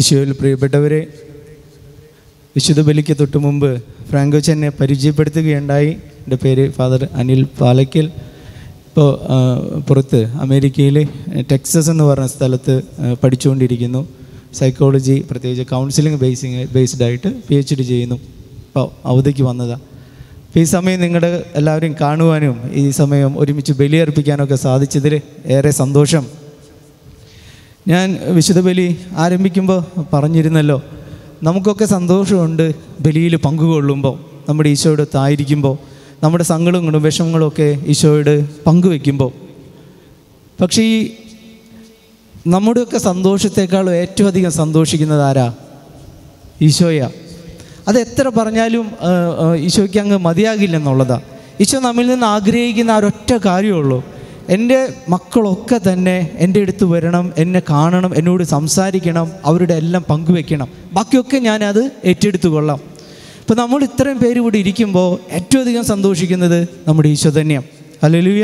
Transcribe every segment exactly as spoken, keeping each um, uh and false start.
ഈശോയിൽ പ്രിയപ്പെട്ടവരെ, വിശുദ്ധ ബലിക്ക് തൊട്ട് മുമ്പ് ഫ്രാങ്കോച്ചനെ പരിചയപ്പെടുത്തുകയുണ്ടായി. എൻ്റെ പേര് ഫാദർ അനിൽ പാലക്കൽ. ഇപ്പോൾ പുറത്ത് അമേരിക്കയിലെ ടെക്സസ് എന്ന് പറഞ്ഞ സ്ഥലത്ത് പഠിച്ചുകൊണ്ടിരിക്കുന്നു. സൈക്കോളജി, പ്രത്യേകിച്ച് കൗൺസിലിംഗ് ബേസിങ് ബേസ്ഡ് ആയിട്ട് പി എച്ച് ഡി ചെയ്യുന്നു. അപ്പോൾ അവധിക്ക് വന്നതാണ്. അപ്പോൾ ഈ സമയം നിങ്ങളുടെ എല്ലാവരെയും കാണുവാനും ഈ സമയം ഒരുമിച്ച് ബലിയർപ്പിക്കാനൊക്കെ സാധിച്ചതിൽ ഏറെ സന്തോഷം. ഞാൻ വിശുദ്ധ ബലി ആരംഭിക്കുമ്പോൾ പറഞ്ഞിരുന്നല്ലോ, നമുക്കൊക്കെ സന്തോഷമുണ്ട് ബലിയിൽ പങ്കുകൊള്ളുമ്പോൾ, നമ്മുടെ ഈശോയുടെ ആയിരിക്കുമ്പോൾ, നമ്മുടെ സങ്കടങ്ങളും വിഷമങ്ങളും ഒക്കെ ഈശോയോട് പങ്കുവെക്കുമ്പോൾ. പക്ഷേ ഈ നമ്മുടെയൊക്കെ സന്തോഷത്തെക്കാളും ഏറ്റവും അധികം സന്തോഷിക്കുന്നത് ആരാ? ഈശോയാ. അത് എത്ര പറഞ്ഞാലും ഈശോയ്ക്ക് അങ്ങ് മതിയാകില്ലെന്നുള്ളതാണ്. ഈശോ നമ്മിൽ നിന്ന് ആഗ്രഹിക്കുന്ന ആ ഒരൊറ്റ കാര്യമുള്ളൂ, എൻ്റെ മക്കളൊക്കെ തന്നെ എൻ്റെ അടുത്ത് വരണം, എന്നെ കാണണം, എന്നോട് സംസാരിക്കണം, അവരുടെ എല്ലാം പങ്കുവെക്കണം, ബാക്കിയൊക്കെ ഞാനത് ഏറ്റെടുത്തു കൊള്ളാം. ഇപ്പോൾ നമ്മൾ ഇത്രയും പേര് കൂടി ഇരിക്കുമ്പോൾ ഏറ്റവും അധികം സന്തോഷിക്കുന്നത് നമ്മുടെ ഈശോ തന്നെയാണ്. ഹല്ലേലൂയ.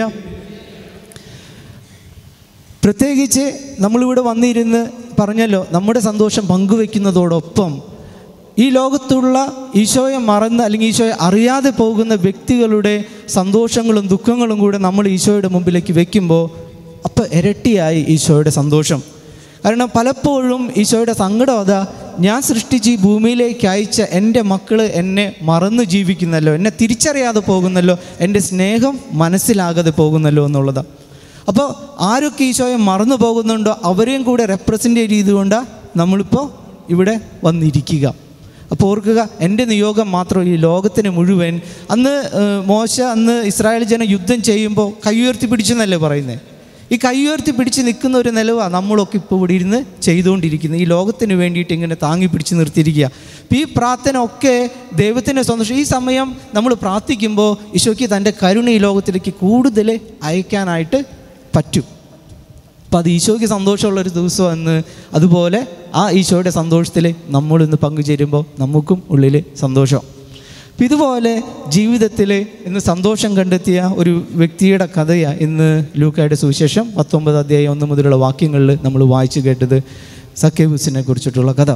പ്രത്യേകിച്ച് നമ്മളിവിടെ വന്നിരുന്ന് പറഞ്ഞല്ലോ, നമ്മുടെ സന്തോഷം പങ്കുവെക്കുന്നതോടൊപ്പം ഈ ലോകത്തുള്ള ഈശോയെ മറന്ന് അല്ലെങ്കിൽ ഈശോയെ അറിയാതെ പോകുന്ന വ്യക്തികളുടെ സന്തോഷങ്ങളും ദുഃഖങ്ങളും കൂടെ നമ്മൾ ഈശോയുടെ മുമ്പിലേക്ക് വെക്കുമ്പോൾ അപ്പോൾ ഇരട്ടിയായി ഈശോയുടെ സന്തോഷം. കാരണം പലപ്പോഴും ഈശോയുടെ സങ്കടം അതാ, ഞാൻ സൃഷ്ടിച്ച് ഈ ഭൂമിയിലേക്ക് അയച്ച എൻ്റെ മക്കൾ എന്നെ മറന്നു ജീവിക്കുന്നല്ലോ, എന്നെ തിരിച്ചറിയാതെ പോകുന്നല്ലോ, എൻ്റെ സ്നേഹം മനസ്സിലാകാതെ പോകുന്നല്ലോ എന്നുള്ളതാണ്. അപ്പോൾ ആരൊക്കെ ഈശോയെ മറന്നു പോകുന്നുണ്ടോ അവരെയും കൂടെ റെപ്രസെൻ്റ് ചെയ്തുകൊണ്ടാണ് നമ്മളിപ്പോൾ ഇവിടെ വന്നിരിക്കുക. അപ്പോൾ ഓർക്കുക, എൻ്റെ നിയോഗം മാത്രം ഈ ലോകത്തിന് മുഴുവൻ. അന്ന് മോശ അന്ന് ഇസ്രായേൽ ജനം യുദ്ധം ചെയ്യുമ്പോൾ കൈ ഉയർത്തി പിടിച്ചെന്നല്ലേ പറയുന്നത്. ഈ കൈ ഉയർത്തി പിടിച്ച് നിൽക്കുന്ന ഒരു നിലവാണ് നമ്മളൊക്കെ ഇപ്പോൾ ഇവിടെ ഇരുന്ന് ചെയ്തുകൊണ്ടിരിക്കുന്നത്. ഈ ലോകത്തിന് വേണ്ടിയിട്ട് ഇങ്ങനെ താങ്ങി പിടിച്ച് നിർത്തിയിരിക്കുക. അപ്പോൾ ഈ പ്രാർത്ഥന ഒക്കെ ദൈവത്തിൻ്റെ സന്തോഷം. ഈ സമയം നമ്മൾ പ്രാർത്ഥിക്കുമ്പോൾ ഈശോയ്ക്ക് തൻ്റെ കരുണ ഈ ലോകത്തിലേക്ക് കൂടുതൽ അയക്കാനായിട്ട് പറ്റും. അപ്പം അത് ഈശോയ്ക്ക് സന്തോഷമുള്ളൊരു ദിവസം അന്ന്. അതുപോലെ ആ ഈശോയുടെ സന്തോഷത്തിൽ നമ്മളിന്ന് പങ്കുചേരുമ്പോൾ നമുക്കും ഉള്ളിൽ സന്തോഷം. അപ്പം ഇതുപോലെ ജീവിതത്തിൽ ഇന്ന് സന്തോഷം കണ്ടെത്തിയ ഒരു വ്യക്തിയുടെ കഥയാണ് ഇന്ന് ലൂക്കായുടെ സുവിശേഷം പത്തൊമ്പത് അധ്യായം ഒന്ന് മുതലുള്ള വാക്യങ്ങളിൽ നമ്മൾ വായിച്ചു കേട്ടത്. സക്കേവൂസിനെ കുറിച്ചിട്ടുള്ള കഥ.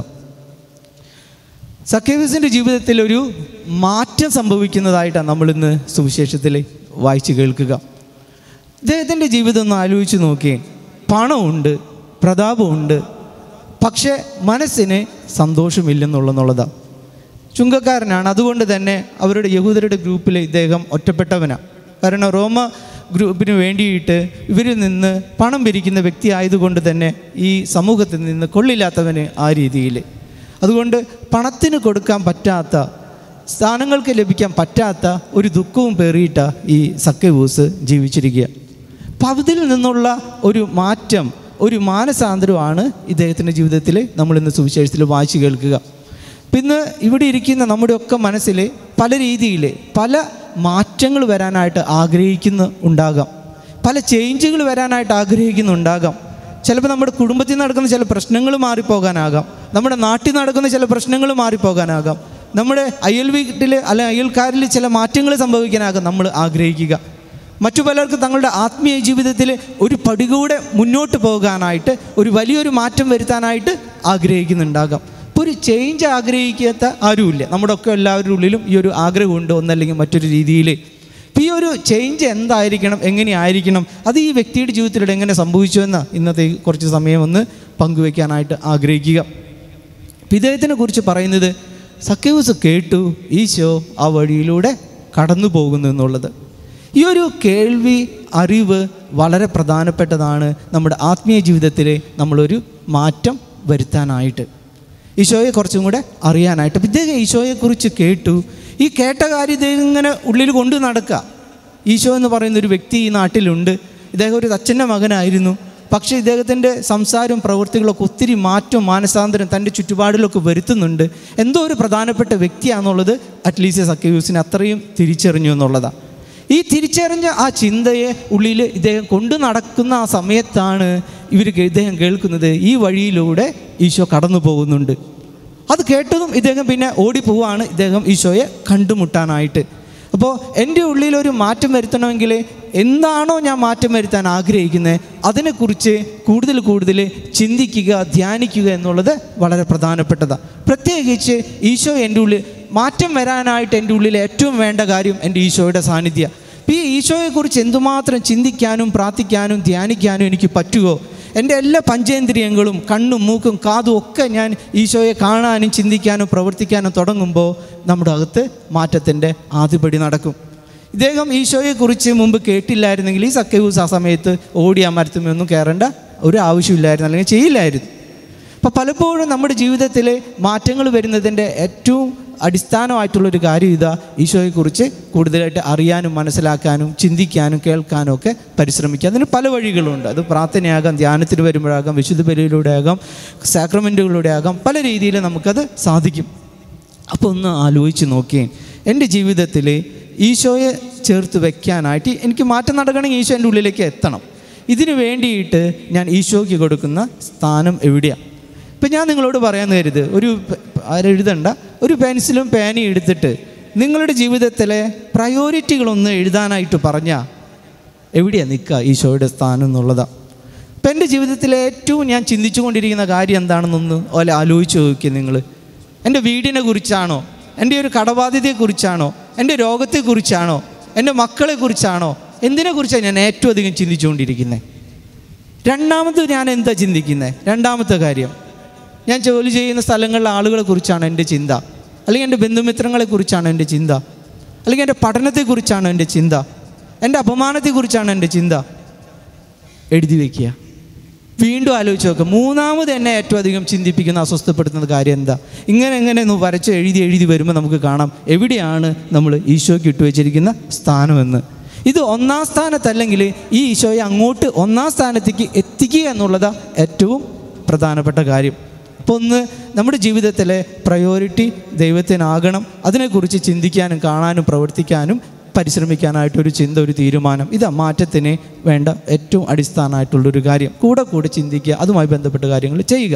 സക്കേവൂസിൻ്റെ ജീവിതത്തിൽ ഒരു മാറ്റം സംഭവിക്കുന്നതായിട്ടാണ് നമ്മളിന്ന് സുവിശേഷത്തിൽ വായിച്ചു കേൾക്കുക. ഇദ്ദേഹത്തിൻ്റെ ജീവിതം ഒന്ന് ആലോചിച്ച് നോക്കിയേ. പണമുണ്ട്, പ്രതാപമുണ്ട്, പക്ഷേ മനസ്സിന് സന്തോഷമില്ലെന്നുള്ളതാണ്. ചുങ്കക്കാരനാണ്. അതുകൊണ്ട് തന്നെ അവരുടെ യഹൂദരുടെ ഗ്രൂപ്പിൽ ഇദ്ദേഹം ഒറ്റപ്പെട്ടവനാണ്. കാരണം റോമ ഗ്രൂപ്പിന് വേണ്ടിയിട്ട് ഇവരിൽ നിന്ന് പണം പിരിക്കുന്ന വ്യക്തി ആയതുകൊണ്ട് തന്നെ ഈ സമൂഹത്തിൽ നിന്ന് കൊള്ളില്ലാത്തവന് ആ രീതിയിൽ. അതുകൊണ്ട് പണത്തിന് കൊടുക്കാൻ പറ്റാത്ത, സ്ഥാനങ്ങൾക്ക് ലഭിക്കാൻ പറ്റാത്ത ഒരു ദുഃഖവും പേറിയിട്ട ഈ സക്കേവൂസ് ജീവിച്ചിരിക്കുക. അപ്പം അതിൽ നിന്നുള്ള ഒരു മാറ്റം, ഒരു മാനസാന്തരമാണ് ഇദ്ദേഹത്തിൻ്റെ ജീവിതത്തിൽ നമ്മളിന്ന് സുവിശേഷത്തിൽ വായിച്ചു കേൾക്കുക. പിന്നെ ഇവിടെ ഇരിക്കുന്ന നമ്മുടെയൊക്കെ മനസ്സിൽ പല രീതിയിൽ പല മാറ്റങ്ങൾ വരാനായിട്ട് ആഗ്രഹിക്കുന്ന ഉണ്ടാകാം, പല ചേഞ്ചുകൾ വരാനായിട്ട് ആഗ്രഹിക്കുന്നുണ്ടാകാം. ചിലപ്പോൾ നമ്മുടെ കുടുംബത്തിൽ നടക്കുന്ന ചില പ്രശ്നങ്ങൾ മാറിപ്പോകാനാകാം, നമ്മുടെ നാട്ടിൽ നടക്കുന്ന ചില പ്രശ്നങ്ങൾ മാറിപ്പോകാനാകാം, നമ്മുടെ അയൽ വീട്ടിൽ അല്ലെ അയൽക്കാരിൽ ചില മാറ്റങ്ങൾ സംഭവിക്കാനാകാം നമ്മൾ ആഗ്രഹിക്കുക. മറ്റു പലർക്ക് തങ്ങളുടെ ആത്മീയ ജീവിതത്തിൽ ഒരു പടി കൂടെ മുന്നോട്ട് പോകാനായിട്ട്, ഒരു വലിയൊരു മാറ്റം വരുത്താനായിട്ട് ആഗ്രഹിക്കുന്നുണ്ടാകാം. ഇപ്പോൾ ഒരു ചേഞ്ച് ആഗ്രഹിക്കാത്ത ആരുമില്ല. നമ്മുടെ ഒക്കെ എല്ലാവരുടെ ഉള്ളിലും ഈ ഒരു ആഗ്രഹമുണ്ട്, ഒന്നല്ലെങ്കിൽ മറ്റൊരു രീതിയിൽ. ഇപ്പോൾ ഈ ഒരു ചേഞ്ച് എന്തായിരിക്കണം, എങ്ങനെയായിരിക്കണം, അത് ഈ വ്യക്തിയുടെ ജീവിതത്തിലൂടെ എങ്ങനെ സംഭവിച്ചു എന്ന് ഇന്നത്തെ കുറച്ച് സമയം ഒന്ന് പങ്കുവയ്ക്കാനായിട്ട് ആഗ്രഹിക്കുക. അപ്പോൾ ഇദ്ദേഹത്തിനെ കുറിച്ച് പറയുന്നത്, സക്കേവൂസ് കേട്ടു ഈശോ ആ വഴിയിലൂടെ കടന്നു പോകുന്നു എന്നുള്ളത്. ഈ ഒരു കേൾവി, അറിവ് വളരെ പ്രധാനപ്പെട്ടതാണ് നമ്മുടെ ആത്മീയ ജീവിതത്തിൽ നമ്മളൊരു മാറ്റം വരുത്താനായിട്ട്, ഈശോയെ കുറച്ചും കൂടെ അറിയാനായിട്ട്. അപ്പം ഇദ്ദേഹം ഈശോയെക്കുറിച്ച് കേട്ടു. ഈ കേട്ട കാര്യം ഇദ്ദേഹം ഇങ്ങനെ ഉള്ളിൽ കൊണ്ട് നടക്കുക. ഈശോ എന്ന് പറയുന്നൊരു വ്യക്തി ഈ നാട്ടിലുണ്ട്. ഇദ്ദേഹം ഒരു അച്ഛൻ്റെ മകനായിരുന്നു. പക്ഷേ ഇദ്ദേഹത്തിൻ്റെ സംസാരവും പ്രവൃത്തികളൊക്കെ ഒത്തിരി മാറ്റവും മാനസാന്തരം തൻ്റെ ചുറ്റുപാടിലൊക്കെ വരുത്തുന്നുണ്ട്. എന്തോ ഒരു പ്രധാനപ്പെട്ട വ്യക്തിയാണെന്നുള്ളത് അറ്റ്ലീസ്റ്റ് സക്കേവൂസിനെ അത്രയും തിരിച്ചറിഞ്ഞു എന്നുള്ളതാണ്. ഈ തിരിച്ചറിഞ്ഞ ആ ചിന്തയെ ഉള്ളിൽ ഇദ്ദേഹം കൊണ്ടു നടക്കുന്ന ആ സമയത്താണ് ഇവർ ഇദ്ദേഹം കേൾക്കുന്നത്, ഈ വഴിയിലൂടെ ഈശോ കടന്നു പോകുന്നുണ്ട്. അത് കേട്ടതും ഇദ്ദേഹം പിന്നെ ഓടിപ്പോവാണ് ഇദ്ദേഹം ഈശോയെ കണ്ടുമുട്ടാനായിട്ട്. അപ്പോൾ അപ്പോൾ എൻ്റെ ഉള്ളിലൊരു മാറ്റം വരുത്തണമെങ്കിൽ എന്താണോ ഞാൻ മാറ്റം വരുത്താൻ ആഗ്രഹിക്കുന്നത് അതിനെക്കുറിച്ച് കൂടുതൽ കൂടുതൽ ചിന്തിക്കുക, ധ്യാനിക്കുക എന്നുള്ളത് വളരെ പ്രധാനപ്പെട്ടതാണ്. പ്രത്യേകിച്ച് ഈശോ എൻ്റെ ഉള്ളിൽ മാറ്റം വരാനായിട്ട് എൻ്റെ ഉള്ളിൽ ഏറ്റവും വേണ്ട കാര്യം എൻ്റെ ഈശോയുടെ സാന്നിധ്യം. ഈ ഈശോയെക്കുറിച്ച് എന്തുമാത്രം ചിന്തിക്കാനും പ്രാർത്ഥിക്കാനും ധ്യാനിക്കാനും എനിക്ക് പറ്റുമോ, എൻ്റെ എല്ലാ പഞ്ചേന്ദ്രിയങ്ങളും കണ്ണും മൂക്കും കാതും ഒക്കെ ഞാൻ ഈശോയെ കാണാനും ചിന്തിക്കാനും പ്രവർത്തിക്കാനും തുടങ്ങുമ്പോൾ നമ്മുടെ അകത്ത് മാറ്റത്തിൻ്റെ ആദ്യപടി നടക്കും. ഇദ്ദേഹം ഈശോയെക്കുറിച്ച് മുമ്പ് കേട്ടില്ലായിരുന്നെങ്കിൽ ഈ സക്കേവൂസ് ആ സമയത്ത് ഓടി ആ മരത്തുമൊന്നും കയറേണ്ട ഒരു ആവശ്യമില്ലായിരുന്നു, അല്ലെങ്കിൽ ചെയ്യില്ലായിരുന്നു. അപ്പോൾ പലപ്പോഴും നമ്മുടെ ജീവിതത്തിൽ മാറ്റങ്ങൾ വരുന്നതിൻ്റെ ഏറ്റവും അടിസ്ഥാനമായിട്ടുള്ളൊരു കാര്യം ഇതാ, ഈശോയെക്കുറിച്ച് കൂടുതലായിട്ട് അറിയാനും മനസ്സിലാക്കാനും ചിന്തിക്കാനും കേൾക്കാനും ഒക്കെ പരിശ്രമിക്കുക. അതിന് പല വഴികളുണ്ട്. അത് പ്രാർത്ഥനയാകാം, ധ്യാനത്തിന് വരുമ്പോഴാകാം, വിശുദ്ധ ബലിയിലൂടെ ആകാം, സാക്രമെൻറ്റുകളിലൂടെ ആകാം, പല രീതിയിൽ നമുക്കത് സാധിക്കും. അപ്പോൾ ഒന്ന് ആലോചിച്ച് നോക്കിയേ, എൻ്റെ ജീവിതത്തിൽ ഈശോയെ ചേർത്ത് വെക്കാനായിട്ട് എനിക്ക് മാറ്റം നടക്കണമെങ്കിൽ ഈശോ എൻ്റെ ഉള്ളിലേക്ക് എത്തണം. ഇതിന് വേണ്ടിയിട്ട് ഞാൻ ഈശോയ്ക്ക് കൊടുക്കുന്ന സ്ഥാനം എവിടെയാണ്? ഇപ്പം ഞാൻ നിങ്ങളോട് പറയാമെന്ന് കരുത്, ഒരു ആരെഴുതണ്ട, ഒരു പെൻസിലും പേനയും എടുത്തിട്ട് നിങ്ങളുടെ ജീവിതത്തിലെ പ്രയോറിറ്റികളൊന്ന് എഴുതാനായിട്ട് പറഞ്ഞാൽ എവിടെയാണ് നിൽക്കുക ഈശോയുടെ സ്ഥാനം എന്നുള്ളതാണ്. ഇപ്പം എൻ്റെ ജീവിതത്തിലെ ഏറ്റവും ഞാൻ ചിന്തിച്ചു കൊണ്ടിരിക്കുന്ന കാര്യം എന്താണെന്നൊന്ന് ഓലെ ആലോചിച്ച് നോക്കിയാൽ നിങ്ങൾ. എൻ്റെ വീടിനെ കുറിച്ചാണോ, എൻ്റെ ഒരു കടബാധ്യതയെക്കുറിച്ചാണോ, എൻ്റെ രോഗത്തെക്കുറിച്ചാണോ, എൻ്റെ മക്കളെക്കുറിച്ചാണോ, എന്തിനെക്കുറിച്ചാണ് ഞാൻ ഏറ്റവും അധികം ചിന്തിച്ചുകൊണ്ടിരിക്കുന്നത്? രണ്ടാമത് ഞാൻ എന്താ ചിന്തിക്കുന്നത്? രണ്ടാമത്തെ കാര്യം, ഞാൻ ജോലി ചെയ്യുന്ന സ്ഥലങ്ങളിലെ ആളുകളെ കുറിച്ചാണ് എൻ്റെ ചിന്ത, അല്ലെങ്കിൽ എൻ്റെ ബന്ധുമിത്രങ്ങളെക്കുറിച്ചാണ് എൻ്റെ ചിന്ത, അല്ലെങ്കിൽ എൻ്റെ പഠനത്തെക്കുറിച്ചാണ് എൻ്റെ ചിന്ത, എൻ്റെ അപമാനത്തെക്കുറിച്ചാണ് എൻ്റെ ചിന്ത. എഴുതി വയ്ക്കുക, വീണ്ടും ആലോചിച്ച് നോക്കുക. മൂന്നാമത് എന്നെ ഏറ്റവും അധികം ചിന്തിപ്പിക്കുന്ന അസ്വസ്ഥപ്പെടുത്തുന്ന കാര്യം എന്താ? ഇങ്ങനെ എങ്ങനെ ഒന്ന് വരച്ച് എഴുതി എഴുതി വരുമ്പോൾ നമുക്ക് കാണാം എവിടെയാണ് നമ്മൾ ഈശോയ്ക്ക് ഇട്ടുവെച്ചിരിക്കുന്ന സ്ഥാനമെന്ന്. ഇത് ഒന്നാം സ്ഥാനത്തല്ലെങ്കിൽ ഈ ഈശോയെ അങ്ങോട്ട് ഒന്നാം സ്ഥാനത്തേക്ക് എത്തിക്കുക എന്നുള്ളതാണ് ഏറ്റവും പ്രധാനപ്പെട്ട കാര്യം. അപ്പോൾ ഒന്ന് നമ്മുടെ ജീവിതത്തിലെ പ്രയോറിറ്റി ദൈവത്തിനാകണം. അതിനെക്കുറിച്ച് ചിന്തിക്കാനും കാണാനും പ്രവർത്തിക്കാനും പരിശ്രമിക്കാനായിട്ടൊരു ചിന്ത, ഒരു തീരുമാനം, ഇതാ മാറ്റത്തിന് വേണ്ട ഏറ്റവും അടിസ്ഥാനമായിട്ടുള്ളൊരു കാര്യം. കൂടെ കൂടെ ചിന്തിക്കുക, അതുമായി ബന്ധപ്പെട്ട കാര്യങ്ങൾ ചെയ്യുക.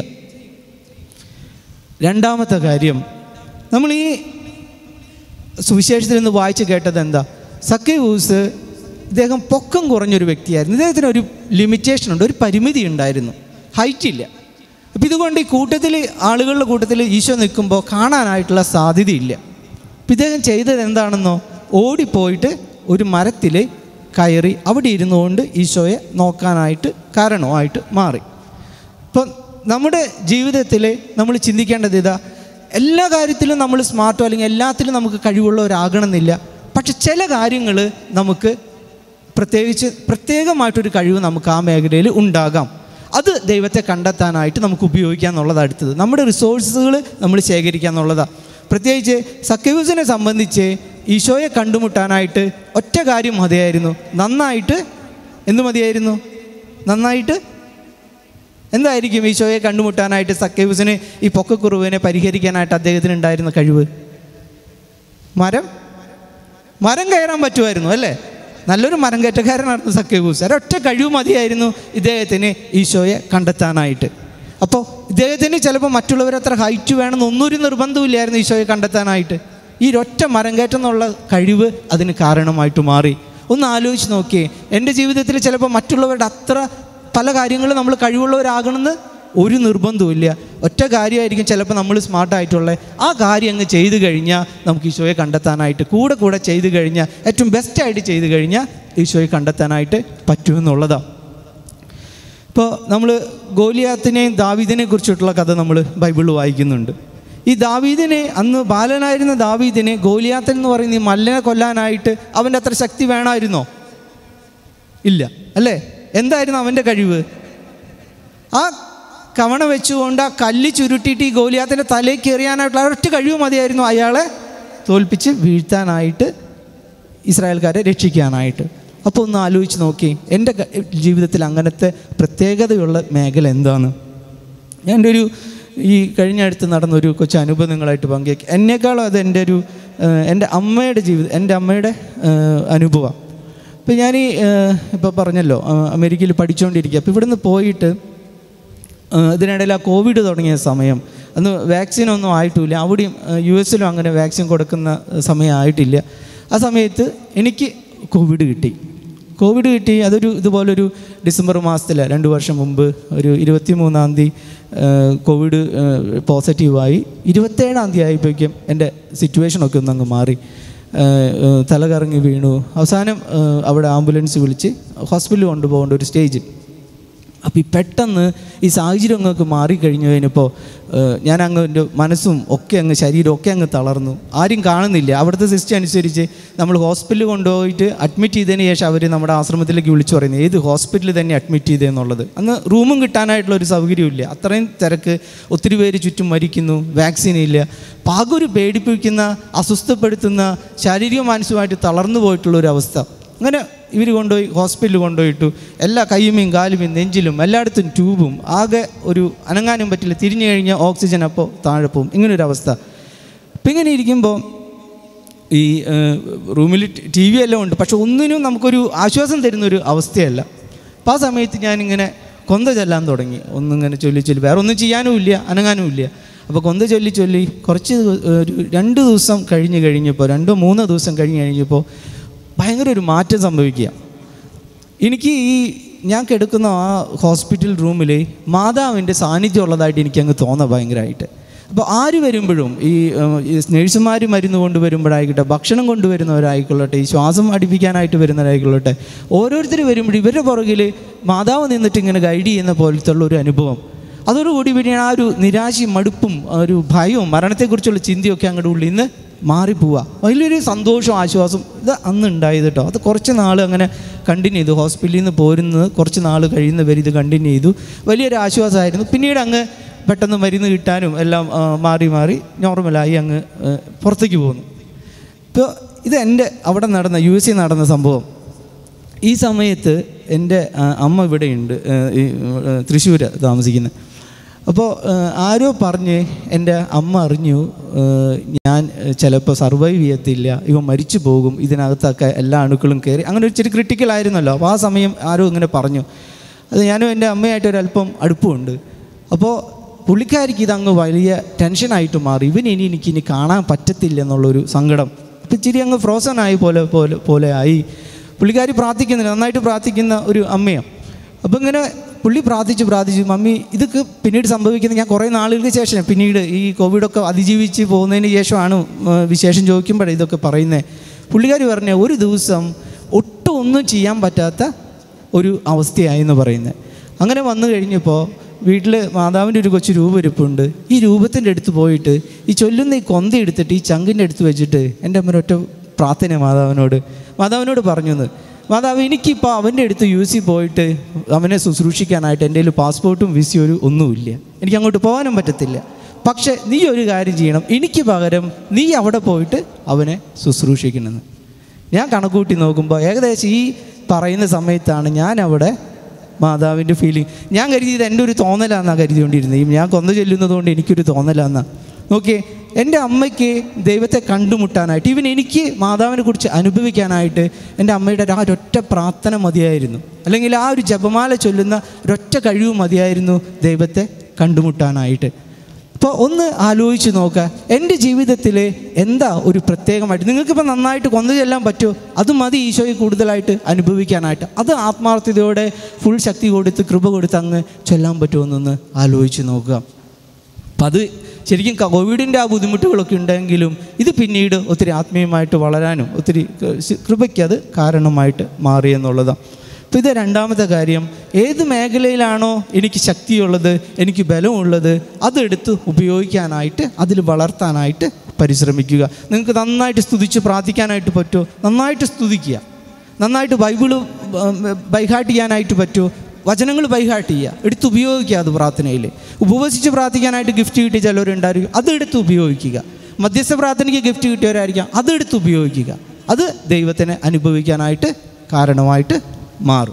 രണ്ടാമത്തെ കാര്യം, നമ്മൾ ഈ സുവിശേഷത്തിൽ നിന്ന് വായിച്ച് കേട്ടത് എന്താ? സക്കേവൂസ് ഇദ്ദേഹം പൊക്കം കുറഞ്ഞൊരു വ്യക്തിയായിരുന്നു. ഇദ്ദേഹത്തിന് ഒരു ലിമിറ്റേഷൻ ഉണ്ട്, ഒരു പരിമിതി ഉണ്ടായിരുന്നു, ഹൈറ്റ് ഇല്ല. അപ്പം ഇതുകൊണ്ട് ഈ കൂട്ടത്തിൽ, ആളുകളുടെ കൂട്ടത്തിൽ ഈശോ നിൽക്കുമ്പോൾ കാണാനായിട്ടുള്ള സാധ്യതയില്ല. അപ്പം ഇദ്ദേഹം ചെയ്തത് എന്താണെന്നോ, ഓടിപ്പോയിട്ട് ഒരു മരത്തിൽ കയറി അവിടെ ഇരുന്നുകൊണ്ട് ഈശോയെ നോക്കാനായിട്ട് കാരണമായിട്ട് മാറി. ഇപ്പം നമ്മുടെ ജീവിതത്തിൽ നമ്മൾ ചിന്തിക്കേണ്ടത് ഇതാ, എല്ലാ കാര്യത്തിലും നമ്മൾ സ്മാർട്ടോ അല്ലെങ്കിൽ എല്ലാത്തിലും നമുക്ക് കഴിവുള്ളവരാകണമെന്നില്ല. പക്ഷെ ചില കാര്യങ്ങൾ നമുക്ക് പ്രത്യേകിച്ച് പ്രത്യേകമായിട്ടൊരു കഴിവ് നമുക്ക് ആ മേഖലയിൽ ഉണ്ടാകാം. അത് ദൈവത്തെ കണ്ടെത്താനായിട്ട് നമുക്ക് ഉപയോഗിക്കുക എന്നുള്ളതാണ് അടുത്തത്. നമ്മുടെ റിസോഴ്സുകൾ നമ്മൾ ശേഖരിക്കുക എന്നുള്ളതാണ്. പ്രത്യേകിച്ച് സക്കേവൂസിനെ സംബന്ധിച്ച് ഈശോയെ കണ്ടുമുട്ടാനായിട്ട് ഒറ്റ കാര്യം മതിയായിരുന്നു. നന്നായിട്ട് എന്ത് മതിയായിരുന്നു? നന്നായിട്ട് എന്തായിരിക്കും ഈശോയെ കണ്ടുമുട്ടാനായിട്ട് സക്കേവൂസിന് ഈ പൊക്കക്കുറവിനെ പരിഹരിക്കാനായിട്ട് അദ്ദേഹത്തിന് ഉണ്ടായിരുന്ന കഴിവ്? മരം മരം കയറാൻ പറ്റുമായിരുന്നു അല്ലേ? നല്ലൊരു മരം കയറ്റക്കാരനായിരുന്നു സക്കേവൂസ്. ഒരൊറ്റ കഴിവ് മതിയായിരുന്നു ഇദ്ദേഹത്തിന് ഈശോയെ കണ്ടെത്താനായിട്ട്. അപ്പോൾ ഇദ്ദേഹത്തിന് ചിലപ്പോൾ മറ്റുള്ളവരത്ര ഹൈറ്റ് വേണമെന്നൊന്നൊരു നിർബന്ധമില്ലായിരുന്നു ഈശോയെ കണ്ടെത്താനായിട്ട്. ഈ ഒറ്റ മരം കയറ്റം എന്നുള്ള കഴിവ് അതിന് കാരണമായിട്ട് മാറി. ഒന്ന് ആലോചിച്ച് നോക്കിയേ, എൻ്റെ ജീവിതത്തിൽ ചിലപ്പോൾ മറ്റുള്ളവരുടെ അത്ര പല കാര്യങ്ങളും നമ്മൾ കഴിവുള്ളവരാകണമെന്ന് ഒരു നിർബന്ധമില്ല. ഒറ്റ കാര്യമായിരിക്കും ചിലപ്പോൾ നമ്മൾ സ്മാർട്ടായിട്ടുള്ള ആ കാര്യം അങ്ങ് ചെയ്തു കഴിഞ്ഞാൽ നമുക്ക് ഈശോയെ കണ്ടെത്താനായിട്ട്, കൂടെ കൂടെ ചെയ്തു കഴിഞ്ഞാൽ, ഏറ്റവും ബെസ്റ്റായിട്ട് ചെയ്തു കഴിഞ്ഞാൽ ഈശോയെ കണ്ടെത്താനായിട്ട് പറ്റുമെന്നുള്ളതാണ്. ഇപ്പോൾ നമ്മൾ ഗോലിയാത്തിനെയും ദാവീദിനെ കുറിച്ചിട്ടുള്ള കഥ നമ്മൾ ബൈബിളിൽ വായിക്കുന്നുണ്ട്. ഈ ദാവീദിനെ, അന്ന് ബാലനായിരുന്ന ദാവീദിനെ ഗോലിയാത്തൻ എന്ന് പറയുന്ന ഈ മല്ലനെ കൊല്ലാനായിട്ട് അവൻ്റെ അത്ര ശക്തി വേണമായിരുന്നോ? ഇല്ല അല്ലേ? എന്തായിരുന്നു അവൻ്റെ കഴിവ്? ആ കവണ വെച്ചുകൊണ്ട് ആ കല്ല് ചുരുട്ടിയിട്ട് ഈ ഗോലിയാത്തിൻ്റെ തലയ്ക്ക് എറിയാനായിട്ടുള്ള ഒരൊറ്റ കഴിവ് മതിയായിരുന്നു അയാളെ തോൽപ്പിച്ച് വീഴ്ത്താനായിട്ട്, ഇസ്രായേൽക്കാരെ രക്ഷിക്കാനായിട്ട്. അപ്പോൾ ഒന്ന് ആലോചിച്ച് നോക്കി, എൻ്റെ ജീവിതത്തിൽ അങ്ങനത്തെ പ്രത്യേകതയുള്ള മേഖല എന്താണ്? എൻ്റെ ഒരു ഈ കഴിഞ്ഞ അടുത്ത് നടന്നൊരു കൊച്ചു അനുഭവം നിങ്ങളായിട്ട് പങ്കുവയ്ക്കുക. എന്നേക്കാളും അത് എൻ്റെ ഒരു എൻ്റെ അമ്മയുടെ ജീവിതം, എൻ്റെ അമ്മയുടെ അനുഭവം. അപ്പോൾ ഞാൻ ഈ ഇപ്പോൾ പറഞ്ഞല്ലോ അമേരിക്കയിൽ പഠിച്ചുകൊണ്ടിരിക്കുക. അപ്പോൾ ഇവിടുന്ന് പോയിട്ട് ഇതിനിടയിൽ ആ കോവിഡ് തുടങ്ങിയ സമയം, അന്ന് വാക്സിനൊന്നും ആയിട്ടില്ല. അവിടെയും യു എസിലും അങ്ങനെ വാക്സിൻ കൊടുക്കുന്ന സമയം ആയിട്ടില്ല. ആ സമയത്ത് എനിക്ക് കോവിഡ് കിട്ടി. കോവിഡ് കിട്ടി അതൊരു ഇതുപോലൊരു ഡിസംബർ മാസത്തിൽ രണ്ട് വർഷം മുമ്പ് ഒരു ഇരുപത്തി മൂന്നാം തീയതി കോവിഡ് പോസിറ്റീവായി. ഇരുപത്തേഴാം തീയതി ആയപ്പോഴേക്കും എൻ്റെ സിറ്റുവേഷനൊക്കെ ഒന്നങ്ങ് മാറി. തലകറങ്ങി വീണു. അവസാനം അവിടെ ആംബുലൻസ് വിളിച്ച് ഹോസ്പിറ്റലിൽ കൊണ്ടുപോകേണ്ട ഒരു സ്റ്റേജ്. അപ്പോൾ ഈ പെട്ടെന്ന് ഈ സാഹചര്യം അങ്ങ് മാറിക്കഴിഞ്ഞു കഴിഞ്ഞപ്പോൾ ഞാൻ അങ്ങ് എൻ്റെ മനസ്സും ഒക്കെ അങ്ങ് ശരീരം ഒക്കെ അങ്ങ് തളർന്നു. ആരും കാണുന്നില്ല. അവിടുത്തെ സിസ്റ്റം അനുസരിച്ച് നമ്മൾ ഹോസ്പിറ്റലിൽ കൊണ്ടുപോയിട്ട് അഡ്മിറ്റ് ചെയ്തതിന് ശേഷം അവർ നമ്മുടെ ആശ്രമത്തിലേക്ക് വിളിച്ചു പറയുന്നത് ഏത് ഹോസ്പിറ്റലിൽ തന്നെ അഡ്മിറ്റ് ചെയ്തതെന്നുള്ളത്. അന്ന് റൂമും കിട്ടാനായിട്ടുള്ള ഒരു സൗകര്യമില്ല. അത്രയും തിരക്ക്, ഒത്തിരി പേര് ചുറ്റും മരിക്കുന്നു, വാക്സിൻ ഇല്ല. പാകൊരു പേടിപ്പിക്കുന്ന, അസ്വസ്ഥപ്പെടുത്തുന്ന, ശാരീരിക മാനസികമായിട്ട് തളർന്നു പോയിട്ടുള്ളൊരവസ്ഥ. അങ്ങനെ ഇവർ കൊണ്ടുപോയി ഹോസ്പിറ്റലിൽ കൊണ്ടുപോയിട്ടു. എല്ലാ കയ്യുമേയും കാലുമേയും നെഞ്ചിലും എല്ലായിടത്തും ട്യൂബും, ആകെ ഒരു അനങ്ങാനും പറ്റില്ല. തിരിഞ്ഞു കഴിഞ്ഞാൽ ഓക്സിജൻ അപ്പോൾ താഴെ പോവും. ഇങ്ങനൊരവസ്ഥ. അപ്പം ഇങ്ങനെ ഇരിക്കുമ്പോൾ ഈ റൂമിൽ ടി വി എല്ലാം ഉണ്ട്, പക്ഷെ ഒന്നിനും നമുക്കൊരു ആശ്വാസം തരുന്നൊരു അവസ്ഥയല്ല. അപ്പോൾ ആ സമയത്ത് ഞാനിങ്ങനെ കൊന്ത ചൊല്ലാൻ തുടങ്ങി. ഒന്നിങ്ങനെ ചൊല്ലി ചൊല്ലി വേറെ ഒന്നും ചെയ്യാനും ഇല്ല, അനങ്ങാനും ഇല്ല. അപ്പോൾ കൊന്ത ചൊല്ലി ചൊല്ലി കുറച്ച് ഒരു രണ്ട് ദിവസം കഴിഞ്ഞ് കഴിഞ്ഞപ്പോൾ രണ്ടോ മൂന്നോ ദിവസം കഴിഞ്ഞ് കഴിഞ്ഞപ്പോൾ ഭയങ്കര ഒരു മാറ്റം സംഭവിക്കുക. എനിക്ക് ഈ ഞാൻ കിടക്കുന്ന ആ ഹോസ്പിറ്റൽ റൂമിൽ മാതാവിൻ്റെ സാന്നിധ്യം ഉള്ളതായിട്ട് എനിക്കങ്ങ് തോന്നാം ഭയങ്കരമായിട്ട്. അപ്പോൾ ആര് വരുമ്പോഴും ഈ നേഴ്സുമാർ മരുന്ന് കൊണ്ടുവരുമ്പോഴായിക്കോട്ടെ, ഭക്ഷണം കൊണ്ടുവരുന്നവരായിക്കൊള്ളട്ടെ, ഈ ശ്വാസം അടുപ്പിക്കാനായിട്ട് വരുന്നവരായിക്കൊള്ളട്ടെ, ഓരോരുത്തർ വരുമ്പോഴും ഇവരുടെ പുറകിൽ മാതാവ് നിന്നിട്ട് ഇങ്ങനെ ഗൈഡ് ചെയ്യുന്ന പോലത്തെ ഉള്ള ഒരു അനുഭവം. അതോടുകൂടി പിന്നെ ആ ഒരു നിരാശയും മടുപ്പും ഒരു ഭയവും മരണത്തെക്കുറിച്ചുള്ള ചിന്തയൊക്കെ അങ്ങോട്ട് ഉള്ളിൽ നിന്ന് മാറിപ്പോവുക. വലിയൊരു സന്തോഷവും ആശ്വാസം ഇത് അന്ന് ഉണ്ടായത് കേട്ടോ. അത് കുറച്ച് നാൾ അങ്ങനെ കണ്ടിന്യൂ ചെയ്തു. ഹോസ്പിറ്റലിൽ നിന്ന് പോരുന്നത് കുറച്ച് നാൾ കഴിയുന്നവർ ഇത് കണ്ടിന്യൂ ചെയ്തു. വലിയൊരു ആശ്വാസമായിരുന്നു. പിന്നീട് അങ്ങ് പെട്ടെന്ന് മരുന്ന് കിട്ടാനും എല്ലാം മാറി മാറി നോർമലായി അങ്ങ് പുറത്തേക്ക് പോകുന്നു. ഇപ്പോൾ ഇത് എൻ്റെ അവിടെ നടന്ന യു എസ് എ നടന്ന സംഭവം. ഈ സമയത്ത് എൻ്റെ അമ്മ ഇവിടെയുണ്ട്, ഈ തൃശ്ശൂർ താമസിക്കുന്നത്. അപ്പോൾ ആരോ പറഞ്ഞ് എൻ്റെ അമ്മ അറിഞ്ഞു ഞാൻ ചിലപ്പോൾ സർവൈവ് ചെയ്യത്തില്ല, ഇവ മരിച്ചു പോകും, ഇതിനകത്തൊക്കെ എല്ലാ അണുക്കളും കയറി, അങ്ങനെ ഒരു ഇച്ചിരി ക്രിട്ടിക്കലായിരുന്നല്ലോ. അപ്പോൾ ആ സമയം ആരോ ഇങ്ങനെ പറഞ്ഞു. അത് ഞാനും എൻ്റെ അമ്മയായിട്ട് ഒരല്പം അടുപ്പമുണ്ട്. അപ്പോൾ പുള്ളിക്കാരിക്ക് ഇതങ്ങ് വലിയ ടെൻഷനായിട്ട് മാറി. ഇവൻ ഇനി എനിക്ക് ഇനി കാണാൻ പറ്റത്തില്ല എന്നുള്ളൊരു സങ്കടം. അപ്പോൾ ഇച്ചിരി അങ്ങ് ഫ്രോസൺ ആയി പോലെ പോലെ പോലെ ആയി. പുള്ളിക്കാരി പ്രാർത്ഥിക്കുന്നില്ല, നന്നായിട്ട് പ്രാർത്ഥിക്കുന്ന ഒരു അമ്മയാണ്. അപ്പോൾ ഇങ്ങനെ പുള്ളി പ്രാർത്ഥിച്ചു പ്രാർത്ഥിച്ചു മമ്മി ഇതൊക്കെ പിന്നീട് സംഭവിക്കുന്നത് ഞാൻ കുറേ നാളുകൾക്ക് ശേഷം പിന്നീട് ഈ കോവിഡൊക്കെ അതിജീവിച്ച് പോകുന്നതിന് ശേഷമാണ് വിശേഷം ചോദിക്കുമ്പോഴേ ഇതൊക്കെ പറയുന്നത്. പുള്ളിക്കാരി പറഞ്ഞ ഒരു ദിവസം ഒട്ടും ഒന്നും ചെയ്യാൻ പറ്റാത്ത ഒരു അവസ്ഥയായെന്ന് പറയുന്നത്. അങ്ങനെ വന്നു കഴിഞ്ഞപ്പോൾ വീട്ടിൽ മാതാവിൻ്റെ ഒരു കൊച്ചു രൂപരിപ്പുണ്ട്. ഈ രൂപത്തിൻ്റെ അടുത്ത് പോയിട്ട് ഈ ചൊല്ലുന്ന ഈ കൊന്ത എടുത്തിട്ട് ഈ ചങ്കിൻ്റെ അടുത്ത് വെച്ചിട്ട് എൻ്റെ അമ്മ ഒറ്റ പ്രാർത്ഥന മാതാവിനോട് മാതാവിനോട് പറഞ്ഞു എന്ന്, മാതാവ് എനിക്കിപ്പോൾ അവൻ്റെ അടുത്ത് യു എസിൽ പോയിട്ട് അവനെ ശുശ്രൂഷിക്കാനായിട്ട് എൻ്റെ കയ്യിൽ പാസ്പോർട്ടും വിസയും ഒരു ഒന്നുമില്ല, എനിക്ക് അങ്ങോട്ട് പോകാനും പറ്റത്തില്ല. പക്ഷേ നീ ഒരു കാര്യം ചെയ്യണം, എനിക്ക് പകരം നീ അവിടെ പോയിട്ട് അവനെ ശുശ്രൂഷിക്കണമെന്ന്. ഞാൻ കണക്കൂട്ടി നോക്കുമ്പോൾ ഏകദേശം ഈ പറയുന്ന സമയത്താണ് ഞാൻ അവിടെ മാതാവിൻ്റെ ഫീലിംഗ്. ഞാൻ കരുതിയത് എൻ്റെ ഒരു തോന്നലാന്നാണ് കരുതിക്കൊണ്ടിരുന്നത്. ഈ ഞാൻ കൊന്ത ചൊല്ലുന്നത് കൊണ്ട് എനിക്കൊരു തോന്നലാന്നാണ്. നോക്കിയേ, എൻ്റെ അമ്മയ്ക്ക് ദൈവത്തെ കണ്ടുമുട്ടാനായിട്ട്, ഈവൻ എനിക്ക് മാതാവിനെ കുറിച്ച് അനുഭവിക്കാനായിട്ട് എൻ്റെ അമ്മയുടെ ആ ഒരൊറ്റ പ്രാർത്ഥന മതിയായിരുന്നു, അല്ലെങ്കിൽ ആ ഒരു ജപമാല ചൊല്ലുന്ന ഒരൊറ്റ കഴിവ് മതിയായിരുന്നു ദൈവത്തെ കണ്ടുമുട്ടാനായിട്ട്. അപ്പോൾ ഒന്ന് ആലോചിച്ച് നോക്കുക, എൻ്റെ ജീവിതത്തിൽ എന്താ ഒരു പ്രത്യേകമായിട്ട് നിങ്ങൾക്കിപ്പോൾ നന്നായിട്ട് കൊന്ത ചൊല്ലാൻ പറ്റുമോ? അത് മതി ഈശോയെ കൂടുതലായിട്ട് അനുഭവിക്കാനായിട്ട്. അത് ആത്മാർത്ഥതയോടെ ഫുൾ ശക്തി കൊടുത്ത് കൃപ കൊടുത്ത് അങ്ങ് ചൊല്ലാൻ പറ്റുമോ എന്നൊന്ന് ആലോചിച്ച് നോക്കുക. അപ്പം അത് ശരിക്കും കോവിഡിൻ്റെ ആ ബുദ്ധിമുട്ടുകളൊക്കെ ഉണ്ടെങ്കിലും ഇത് പിന്നീട് ഒത്തിരി ആത്മീയമായിട്ട് വളരാനും ഒത്തിരി കൃപയ്ക്ക് അത് കാരണമായിട്ട് മാറിയെന്നുള്ളതാണ്. അപ്പോൾ ഇത് രണ്ടാമത്തെ കാര്യം. ഏത് മേഖലയിലാണോ എനിക്ക് ശക്തിയുള്ളത്, എനിക്ക് ബലമുള്ളത്, അതെടുത്ത് ഉപയോഗിക്കാനായിട്ട് അതിൽ വളർത്താനായിട്ട് പരിശ്രമിക്കുക. നിങ്ങൾക്ക് നന്നായിട്ട് സ്തുതിച്ച് പ്രാർത്ഥിക്കാനായിട്ട് പറ്റുമോ? നന്നായിട്ട് സ്തുതിക്കുക. നന്നായിട്ട് ബൈബിള് ബൈഹാർട്ട് ചെയ്യാനായിട്ട് പറ്റുമോ? വചനങ്ങൾ ബൈഹാർട്ട് ചെയ്യുക, എടുത്ത് ഉപയോഗിക്കുക. അത് പ്രാർത്ഥനയിൽ ഉപവസിച്ച് പ്രാർത്ഥിക്കാനായിട്ട് ഗിഫ്റ്റ് കിട്ടിയ ചിലവരുണ്ടായിരിക്കും, അതെടുത്ത് ഉപയോഗിക്കുക. മധ്യസ്ഥ പ്രാർത്ഥനയ്ക്ക് ഗിഫ്റ്റ് കിട്ടിയവരായിരിക്കാം, അതെടുത്ത് ഉപയോഗിക്കുക. അത് ദൈവത്തിനെ അനുഭവിക്കാനായിട്ട് കാരണമായിട്ട് മാറും.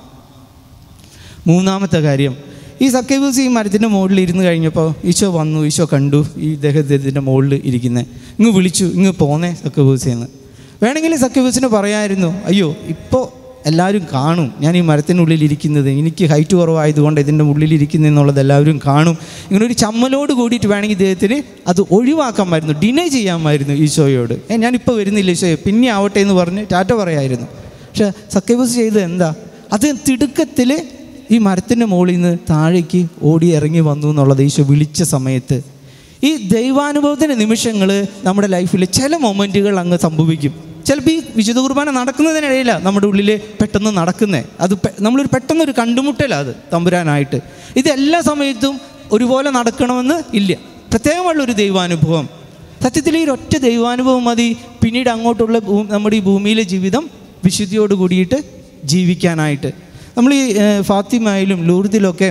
മൂന്നാമത്തെ കാര്യം, ഈ സക്കേവൂസ് ഈ മരത്തിൻ്റെ മുകളിൽ ഇരുന്ന് കഴിഞ്ഞപ്പോൾ ഈശോ വന്നു, ഈശോ കണ്ടു ഈ ഇദ്ദേഹത്തിൻ്റെ മുകളിൽ ഇരിക്കുന്നത്. ഇങ്ങ് വിളിച്ചു, ഇങ്ങ് പോന്നേ സക്കേവൂസെന്ന്. വേണമെങ്കിൽ സക്കേവൂസിന് പറയാമായിരുന്നു, അയ്യോ ഇപ്പോൾ എല്ലാവരും കാണും ഞാൻ ഈ മരത്തിനുള്ളിലിരിക്കുന്നത്, എനിക്ക് ഹൈറ്റ് കുറവായതുകൊണ്ട് ഇതിൻ്റെ ഉള്ളിലിരിക്കുന്നത് എന്നുള്ളത് എല്ലാവരും കാണും. ഇങ്ങനെ ഒരു ചമ്മലോട് കൂടിയിട്ട് വേണമെങ്കിൽ ഇദ്ദേഹത്തിന് അത് ഒഴിവാക്കാമായിരുന്നു, ഡിനൈ ചെയ്യാമായിരുന്നു ഈശോയോട്. ഏ ഞാനിപ്പോൾ വരുന്നില്ല ഈശോയെ, പിന്നെ ആവട്ടെ എന്ന് പറഞ്ഞ് ടാറ്റ പറയായിരുന്നു. പക്ഷേ സക്കേവൂസ് ചെയ്തത് എന്താ? അത് തിടുക്കത്തിൽ ഈ മരത്തിൻ്റെ മുകളിൽ നിന്ന് താഴേക്ക് ഓടി ഇറങ്ങി വന്നു എന്നുള്ളത് ഈശോ വിളിച്ച സമയത്ത്. ഈ ദൈവാനുഭവത്തിൻ്റെ നിമിഷങ്ങൾ നമ്മുടെ ലൈഫിൽ ചില മൊമെൻറ്റുകൾ അങ്ങ് സംഭവിക്കും. ചിലപ്പോൾ ഈ വിശുദ്ധ കുർബാന നടക്കുന്നതിനിടയിലാണ് നമ്മുടെ ഉള്ളിൽ പെട്ടെന്ന് നടക്കുന്നത്. അത് നമ്മളൊരു പെട്ടെന്നൊരു കണ്ടുമുട്ടലാണ് അത് തമ്പുരാനായിട്ട്. ഇത് എല്ലാ സമയത്തും ഒരുപോലെ നടക്കണമെന്ന് ഇല്ല, പ്രത്യേകമുള്ളൊരു ദൈവാനുഭവം. സത്യത്തിൽ ഈ ഒറ്റ ദൈവാനുഭവം മതി പിന്നീട് അങ്ങോട്ടുള്ള നമ്മുടെ ഈ ഭൂമിയിലെ ജീവിതം വിശുദ്ധിയോട് കൂടിയിട്ട് ജീവിക്കാനായിട്ട്. നമ്മൾ ഈ ഫാത്തിമയിലും ലൂർദിലൊക്കെ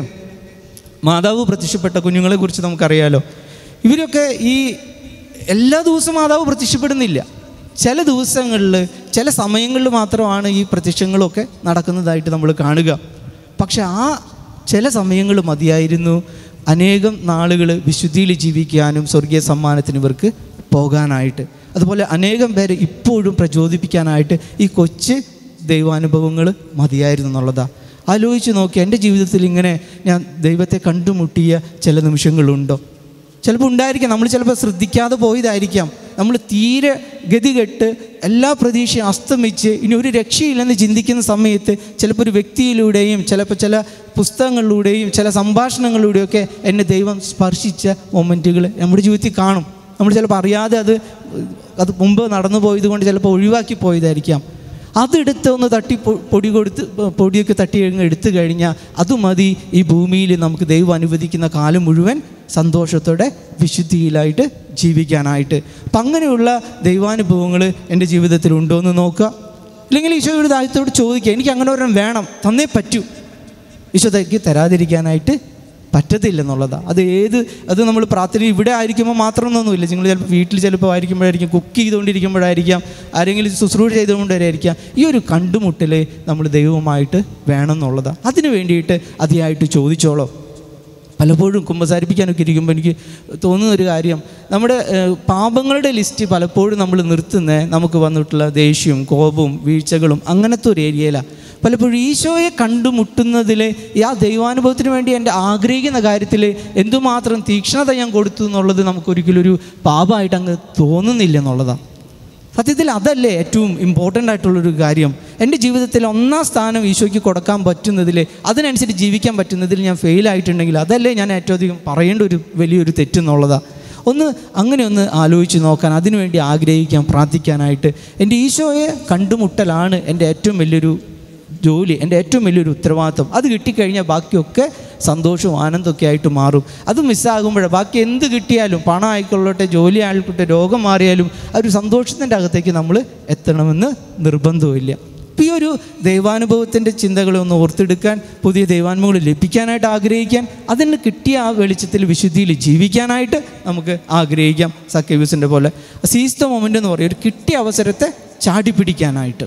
മാതാവ് പ്രത്യക്ഷപ്പെട്ട കുഞ്ഞുങ്ങളെക്കുറിച്ച് നമുക്കറിയാലോ. ഇവരൊക്കെ ഈ എല്ലാ ദിവസവും മാതാവ് പ്രത്യക്ഷപ്പെടുന്നില്ല. ചില ദിവസങ്ങളിൽ ചില സമയങ്ങളിൽ മാത്രമാണ് ഈ പ്രത്യക്ഷങ്ങളൊക്കെ നടക്കുന്നതായിട്ട് നമ്മൾ കാണുക. പക്ഷെ ആ ചില സമയങ്ങൾ മതിയായിരുന്നു അനേകം നാളുകൾ വിശുദ്ധിയിൽ ജീവിക്കാനും സ്വർഗീയ സമ്മാനത്തിന് ഇവർക്ക് പോകാനായിട്ട്. അതുപോലെ അനേകം പേരെ ഇപ്പോഴും പ്രചോദിപ്പിക്കാനായിട്ട് ഈ കൊച്ച് ദൈവാനുഭവങ്ങൾ മതിയായിരുന്നു എന്നുള്ളതാണ്. ആലോചിച്ച് നോക്കി, എൻ്റെ ജീവിതത്തിൽ ഇങ്ങനെ ഞാൻ ദൈവത്തെ കണ്ടുമുട്ടിയ ചില നിമിഷങ്ങളുണ്ടോ? ചിലപ്പോൾ ഉണ്ടായിരിക്കാം, നമ്മൾ ചിലപ്പോൾ ശ്രദ്ധിക്കാതെ പോയതായിരിക്കാം. നമ്മൾ തീരെ ഗതികെട്ട് എല്ലാ പ്രതീക്ഷയും അസ്തമിച്ച് ഇനി ഒരു രക്ഷയില്ലെന്ന് ചിന്തിക്കുന്ന സമയത്ത് ചിലപ്പോൾ ഒരു വ്യക്തിയിലൂടെയും ചിലപ്പോൾ ചില പുസ്തകങ്ങളിലൂടെയും ചില സംഭാഷണങ്ങളിലൂടെയൊക്കെ എന്നെ ദൈവം സ്പർശിച്ച മൊമെൻറ്റുകൾ നമ്മുടെ ജീവിതത്തിൽ കാണും. നമ്മൾ ചിലപ്പോൾ അറിയാതെ അത് അത് മുമ്പ് നടന്നു പോയത് കൊണ്ട് ചിലപ്പോൾ ഒഴിവാക്കി പോയതായിരിക്കാം. അതെടുത്ത് ഒന്ന് തട്ടി പൊടി കൊടുത്ത് പൊടിയൊക്കെ തട്ടി എടുത്തു കഴിഞ്ഞാൽ അത് മതി ഈ ഭൂമിയിൽ നമുക്ക് ദൈവം അനുവദിക്കുന്ന കാലം മുഴുവൻ സന്തോഷത്തോടെ വിശുദ്ധിയിലായിട്ട് ജീവിക്കാനായിട്ട്. അപ്പം അങ്ങനെയുള്ള ദൈവാനുഭവങ്ങൾ എൻ്റെ ജീവിതത്തിൽ ഉണ്ടോ എന്ന് നോക്കുക. ഇല്ലെങ്കിൽ ഈശോയുടെ ദായത്തോട് ചോദിക്കുക, എനിക്ക് അങ്ങനെ ഒരെണ്ണം വേണം, തന്നേ പറ്റൂ. ഈശോയ്ക്ക് തരാതിരിക്കാനായിട്ട് പറ്റത്തില്ലെന്നുള്ളതാണ്. അത് ഏത് അത് നമ്മൾ പ്രാർത്ഥന ഇവിടെ ആയിരിക്കുമ്പോൾ മാത്രമൊന്നുമില്ല. നിങ്ങൾ ചിലപ്പോൾ വീട്ടിൽ ചിലപ്പോൾ ആയിരിക്കുമ്പോഴായിരിക്കും, കുക്ക് ചെയ്തുകൊണ്ടിരിക്കുമ്പോഴായിരിക്കാം, ആരെങ്കിലും ശുശ്രൂഷ ചെയ്തുകൊണ്ടായിരിക്കാം. ഈ ഒരു കണ്ടുമുട്ടൽ നമ്മൾ ദൈവമായിട്ട് വേണം എന്നുള്ളതാണ്. അതിന് വേണ്ടിയിട്ട് അതിയായിട്ട് ചോദിച്ചോളോ. പലപ്പോഴും കുമ്പസാരിപ്പിക്കാനൊക്കെ ഇരിക്കുമ്പോൾ എനിക്ക് തോന്നുന്നൊരു കാര്യം, നമ്മുടെ പാപങ്ങളുടെ ലിസ്റ്റ് പലപ്പോഴും നമ്മൾ നിർത്തുന്നത് നമുക്ക് വന്നിട്ടുള്ള ദേഷ്യവും കോപവും വീഴ്ചകളും അങ്ങനത്തെ ഒരു ഏരിയയിലാണ്. പലപ്പോഴും ഈശോയെ കണ്ടുമുട്ടുന്നതിൽ ആ ദൈവാനുഭവത്തിന് വേണ്ടി എൻ്റെ ആഗ്രഹിക്കുന്ന കാര്യത്തിൽ എന്തുമാത്രം തീക്ഷ്ണത ഞാൻ കൊടുത്തു എന്നുള്ളത് നമുക്കൊരിക്കലും ഒരു പാപമായിട്ട് അങ്ങ് തോന്നുന്നില്ല എന്നുള്ളതാണ്. സത്യത്തിൽ അതല്ലേ ഏറ്റവും ഇമ്പോർട്ടൻ്റ് ആയിട്ടുള്ളൊരു കാര്യം. എൻ്റെ ജീവിതത്തിൽ ഒന്നാം സ്ഥാനം ഈശോയ്ക്ക് കൊടുക്കാൻ പറ്റുന്നതിൽ, അതിനനുസരിച്ച് ജീവിക്കാൻ പറ്റുന്നതിൽ ഞാൻ ഫെയിലായിട്ടുണ്ടെങ്കിൽ അതല്ലേ ഞാൻ ഏറ്റവും അധികം പറയേണ്ട ഒരു വലിയൊരു തെറ്റെന്നുള്ളതാണ്. ഒന്ന് അങ്ങനെ ഒന്ന് ആലോചിച്ച് നോക്കാൻ, അതിനുവേണ്ടി ആഗ്രഹിക്കാൻ, പ്രാർത്ഥിക്കാനായിട്ട്. എൻ്റെ ഈശോയെ കണ്ടുമുട്ടലാണ് എൻ്റെ ഏറ്റവും വലിയൊരു ജോലി, എൻ്റെ ഏറ്റവും വലിയൊരു ഉത്തരവാദിത്വം. അത് കിട്ടിക്കഴിഞ്ഞാൽ ബാക്കിയൊക്കെ സന്തോഷവും ആനന്ദമൊക്കെ ആയിട്ട് മാറും. അത് മിസ്സാകുമ്പോഴേ ബാക്കി എന്ത് കിട്ടിയാലും, പണം ആയിക്കൊള്ളട്ടെ, ജോലി ആയിക്കോട്ടെ, രോഗം മാറിയാലും ആ ഒരു സന്തോഷത്തിൻ്റെ അകത്തേക്ക് നമ്മൾ എത്തണമെന്ന് നിർബന്ധമില്ല. ഇപ്പോൾ ഈ ഒരു ദൈവാനുഭവത്തിൻ്റെ ചിന്തകളെ ഒന്ന് ഓർത്തെടുക്കാൻ, പുതിയ ദൈവാനുഭവങ്ങൾ ലഭിക്കാനായിട്ട് ആഗ്രഹിക്കാൻ, അതിന് കിട്ടിയ ആ വെളിച്ചത്തിൽ വിശുദ്ധിയിൽ ജീവിക്കാനായിട്ട് നമുക്ക് ആഗ്രഹിക്കാം. സക്കേവൂസിൻ്റെ പോലെ സീസ് ദ മൊമെൻ്റ് എന്ന് പറയും, ഒരു കിട്ടിയ അവസരത്തെ ചാടിപ്പിടിക്കാനായിട്ട്.